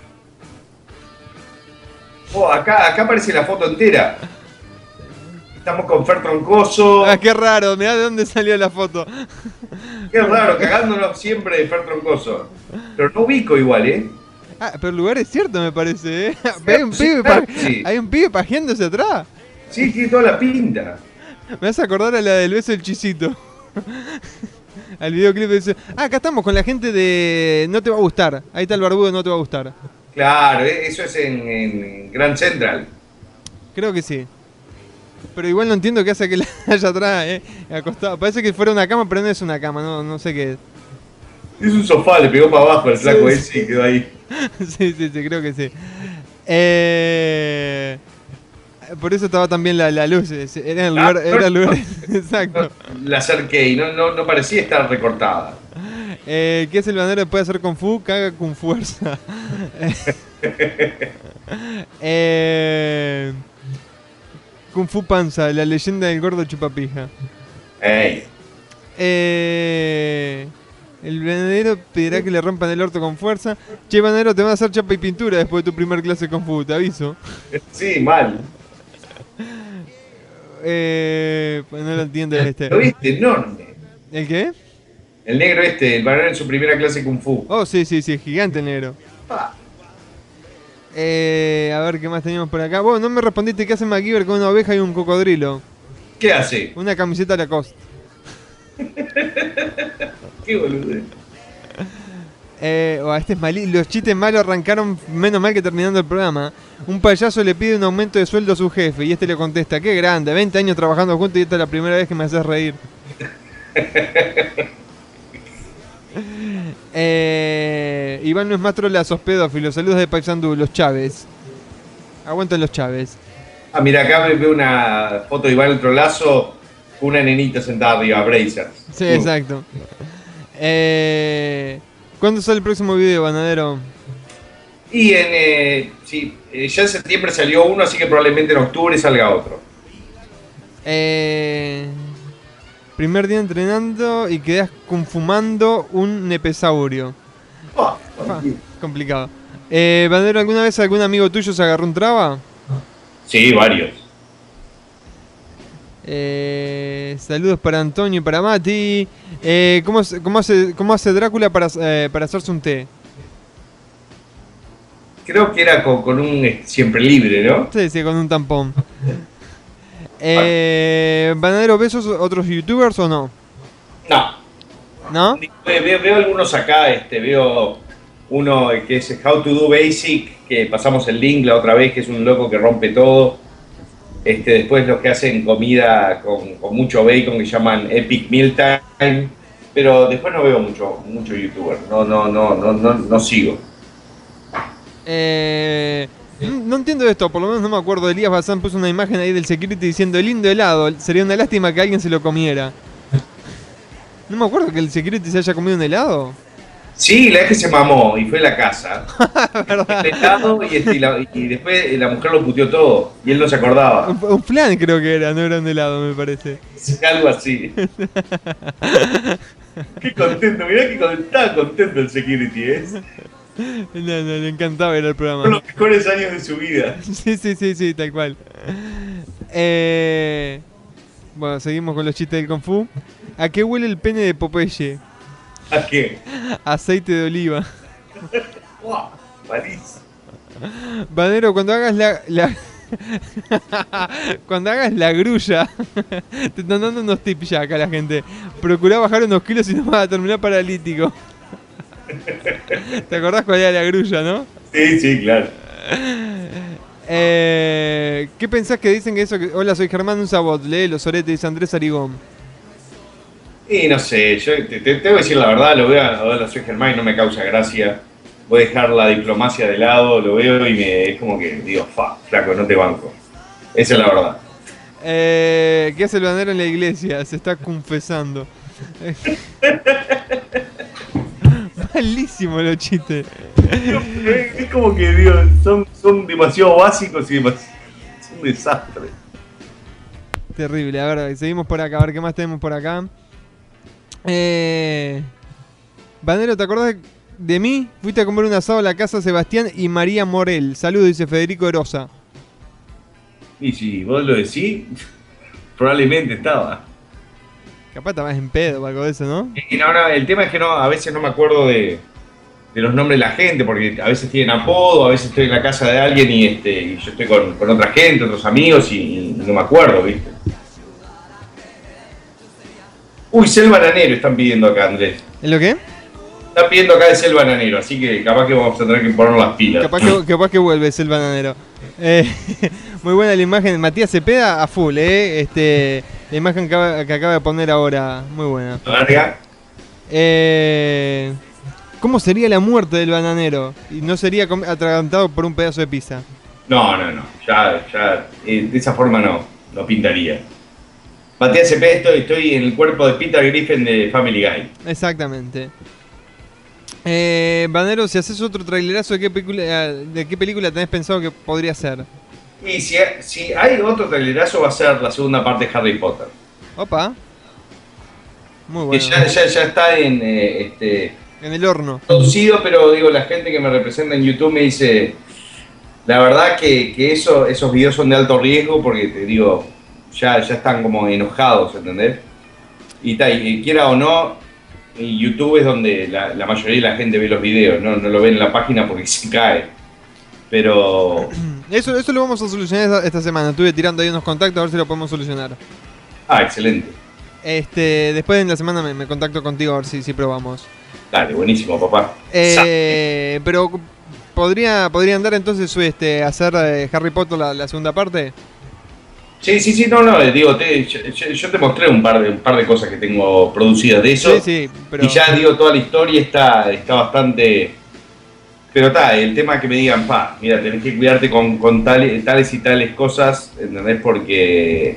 Oh, acá, acá aparece la foto entera. Estamos con Fer Troncoso. Ah, qué raro, mirá de dónde salió la foto. Qué raro, cagándonos siempre de Fer Troncoso. Pero no ubico igual, ¿eh? Ah, pero el lugar es cierto, me parece, ¿eh? Hay un pibe, pa sí. Hay un pibe pajeándose atrás. Sí, tiene toda la pinta. Me vas a acordar a la del beso del chisito. Al videoclip dice, ah, acá estamos con la gente de No Te Va a Gustar. Ahí está el barbudo, No Te Va a Gustar. Claro, eso es en, en Grand Central. Creo que sí. Pero igual no entiendo qué hace que la haya atrás, eh, acostado. Parece que fuera una cama, pero no es una cama, no, no sé qué es. Es un sofá, le pegó para abajo el flaco Sí, ese y quedó ahí. Sí, sí, sí, creo que sí. Eh, por eso estaba también la, la luz. Era el lugar, Ah, era el lugar no, exacto. La acerqué y no, no, no parecía estar recortada. Eh, ¿Qué es el banero después de hacer Kung Fu? Caga con fuerza. eh, Kung Fu Panza, la leyenda del gordo chupapija. Ey. Eh, el bananero pedirá que le rompan el orto con fuerza. Che, bananero, te van a hacer chapa y pintura después de tu primer clase de Kung Fu, te aviso. Sí, mal. Eh, pues no lo entiendes este. ¿Lo viste? Enorme. ¿El qué? El negro este, el bananero en su primera clase de Kung Fu. Oh, sí, sí, sí, gigante el negro. Ah. Eh, a ver qué más teníamos por acá. Vos no me respondiste qué hace MacGyver con una oveja y un cocodrilo. ¿Qué hace? Una camiseta Lacoste. Qué boludo. Eh, oh, este es malí. Los chistes malos arrancaron menos mal que terminando el programa. Un payaso le pide un aumento de sueldo a su jefe y este le contesta, qué grande, veinte años trabajando juntos y esta es la primera vez que me haces reír. eh, Iván no es más trolazos pedófilos. Saludos de Paisandú, los Chávez. Aguantan los Chávez. Ah, mira, acá me veo una foto de Iván el Trolazo con una nenita sentada arriba, Brazers. Sí, Uh. exacto. Eh, ¿Cuándo sale el próximo video, banadero? Y en, eh, sí, eh, ya en septiembre salió uno, así que probablemente en octubre salga otro. Eh, primer día entrenando y quedás confumando un nepesaurio. Ah, Ah, complicado. Eh, Bandero, ¿alguna vez algún amigo tuyo se agarró un traba? Sí, varios. Eh, saludos para Antonio y para Mati. Eh, ¿cómo, se- cómo hace, ¿Cómo hace Drácula para, eh, para hacerse un té? Creo que era con, con un eh, siempre libre, ¿no? Sí, sí, con un tampón. Eh, Bandero, ¿ves os- otros youtubers o no? No. ¿No? Veo, veo algunos acá, este, veo uno que es How to Do Basic, que pasamos el link la otra vez, que es un loco que rompe todo. Este, después los que hacen comida con, con mucho bacon, que llaman Epic Meal Time. Pero después no veo mucho, mucho youtuber, no, no, no, no, no, no sigo. Eh, no no entiendo esto, por lo menos no me acuerdo. Elías Bazán puso una imagen ahí del security diciendo lindo helado, sería una lástima que alguien se lo comiera. No me acuerdo que el security se haya comido un helado. Sí, la vez que se mamó y fue a la casa. ¿Verdad? El helado y, este, y, la- y después la mujer lo puteó todo y él no se acordaba. Un, un flan creo que era, no era un helado, me parece. Algo así. Qué contento, mirá que con- estaba contento el security, ¿eh? No, no, le encantaba ir al Fueron programa. los mejores años de su vida. Sí, sí, sí, sí, tal cual. Eh, bueno, seguimos con los chistes del Kung Fu. ¿A qué huele el pene de Popeye? ¿A qué? Aceite de oliva. ¡Wow! Malísimo. Vanero, cuando hagas la, la- cuando hagas la grulla, te están dando unos tips ya acá la gente. Procurá bajar unos kilos y no vas a terminar paralítico. ¿Te acordás cuál era la grulla, no? Sí, sí, claro. Eh, ¿Qué pensás que dicen que eso? Que, hola, soy Germán, un sabot. Lee los oretes, dice Andrés Arigón. Y no sé, yo te, te, te voy a decir la verdad, lo veo a la soy Germán y no me causa gracia. Voy a dejar la diplomacia de lado, lo veo y me es como que digo, fa, flaco, no te banco. Esa es la verdad. Eh, ¿Qué hace el bandero en la iglesia? Se está confesando. Malísimo los chistes. Es como que digo, son, son demasiado básicos y demasiado, es un desastre. Terrible. A ver, seguimos por acá. A ver qué más tenemos por acá. Eh, Bandero, ¿te acordás de mí? Fuiste a comer un asado a la casa Sebastián y María Morel. Saludos, dice Federico Erosa. Y si vos lo decís, probablemente estaba. Capaz estabas en pedo o algo de eso, ¿no? Y no, no, el tema es que no, a veces no me acuerdo de, de los nombres de la gente, porque a veces tienen apodo, a veces estoy en la casa de alguien y este y yo estoy con, con otra gente, otros amigos y, y no me acuerdo, ¿viste? Uy, Cel Bananero están pidiendo acá, Andrés. ¿Es lo qué? Están pidiendo acá de Cel Bananero, así que capaz que vamos a tener que ponernos las pilas. Capaz que, capaz que vuelves el bananero. Eh, muy buena la imagen. Matías Cepeda a full, ¿eh? Este, la imagen que, acaba- que acaba de poner ahora. Muy buena. Larga. Eh, ¿Cómo sería la muerte del bananero? Y no sería com- atragantado por un pedazo de pizza. No, no, no, ya, ya, eh, de esa forma no, no pintaría. Matías Cepeda, estoy, estoy en el cuerpo de Peter Griffin de Family Guy. Exactamente. Eh, Banero, si haces otro trailerazo, ¿de qué, película, ¿de qué película tenés pensado que podría ser? Y si, si hay otro trailerazo va a ser la segunda parte de Harry Potter. Opa. Muy Que bueno. ya, ya, ya está en, eh, este, En el horno. producido, pero digo, la gente que me representa en YouTube me dice, la verdad que, que eso, esos videos son de alto riesgo porque te digo, ya, ya están como enojados, ¿entendés? Y, ta, y quiera o no, y YouTube es donde la, la mayoría de la gente ve los videos, no, no lo ven en la página porque se cae. Pero, Eso, eso lo vamos a solucionar esta, esta semana. Estuve tirando ahí unos contactos a ver si lo podemos solucionar. ah, excelente. Este, después en la semana me, me contacto contigo a ver si, si probamos. Dale, buenísimo, papá. Eh, pero podría, podría andar entonces este, hacer eh, Harry Potter la, la segunda parte. Sí, sí, sí, no, no, digo, te, yo, yo- yo te mostré un par, de, un par de cosas que tengo producidas de eso. Sí, sí, pero Y ya digo, toda la historia está, está bastante... Pero está, el tema que me digan, pa, mira, tenés que cuidarte con, con tales, tales y tales cosas, ¿entendés? Porque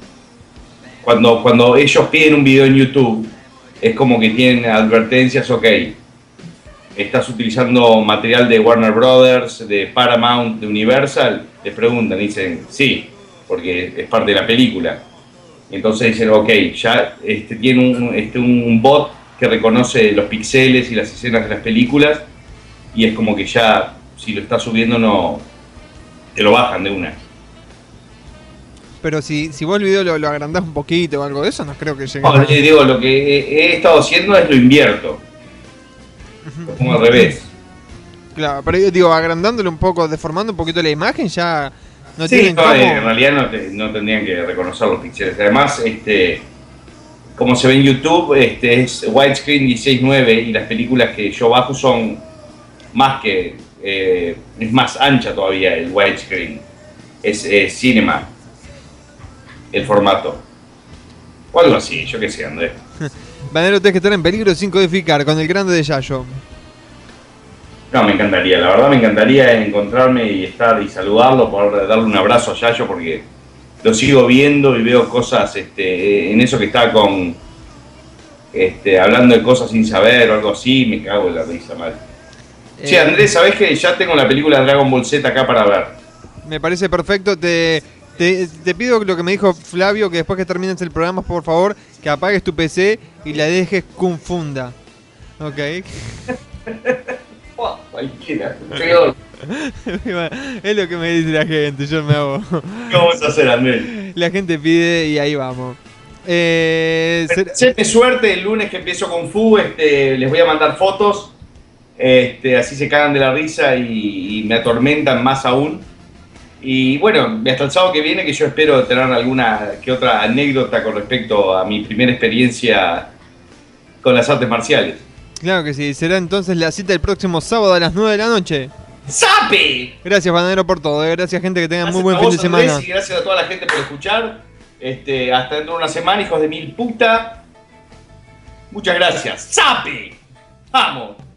cuando, cuando ellos piden un video en YouTube, es como que tienen advertencias, ok, estás utilizando material de Warner Brothers, de Paramount, de Universal, les preguntan, dicen, sí, porque es parte de la película. Entonces dicen, ok, ya este, tiene un, este, un bot que reconoce los píxeles y las escenas de las películas y es como que ya, si lo estás subiendo, no te lo bajan de una. Pero si, si vos el video lo, lo agrandás un poquito o algo de eso, no creo que llegue. No, eh, digo, lo que he, he estado haciendo es lo invierto. Lo pongo al revés. Claro, pero yo digo, agrandándolo un poco, deformando un poquito la imagen, ya no Sí, tienen no, cómo... en realidad no, te- no tendrían que reconocer los píxeles. Además, este, como se ve en YouTube, este, es widescreen dieciséis nueve y las películas que yo bajo son más que... eh, es más ancha todavía el widescreen. Es eh, cinema el formato. O algo así, yo qué sé, Andrés. Banero, tenés que estar en peligro sin codificar con el grande de Yayo. No, me encantaría, la verdad me encantaría encontrarme y estar y saludarlo, poder darle un abrazo a Yayo porque lo sigo viendo y veo cosas este, en eso que está con este, hablando de cosas sin saber o algo así, me cago en la risa mal. Eh, Sí, Andrés, ¿sabés que ya tengo la película de Dragon Ball Z acá para ver? Me parece perfecto. Te, te, te pido lo que me dijo Flavio, que después que termines el programa, por favor, que apagues tu P C y la dejes confunda. Ok. Oh, cualquiera, peor. Es lo que me dice la gente, yo me hago. ¿Qué vamos a hacer, Andrés? La gente pide y ahí vamos. Eh, ser- Séme suerte, el lunes que empiezo con Fu, este, les voy a mandar fotos, este, así se cagan de la risa y, y me atormentan más aún. Y bueno, hasta el sábado que viene, que yo espero tener alguna que otra anécdota con respecto a mi primera experiencia con las artes marciales. Claro que sí, será entonces la cita el próximo sábado a las nueve de la noche. ¡Sape! Gracias, Banero, por todo. eh. Gracias, gente, que tengan muy Gracias buen a fin vos, de semana. Andrés, y gracias a toda la gente por escuchar. Este, hasta dentro de una semana, hijos de mil puta. Muchas gracias. ¡Sape! ¡Vamos!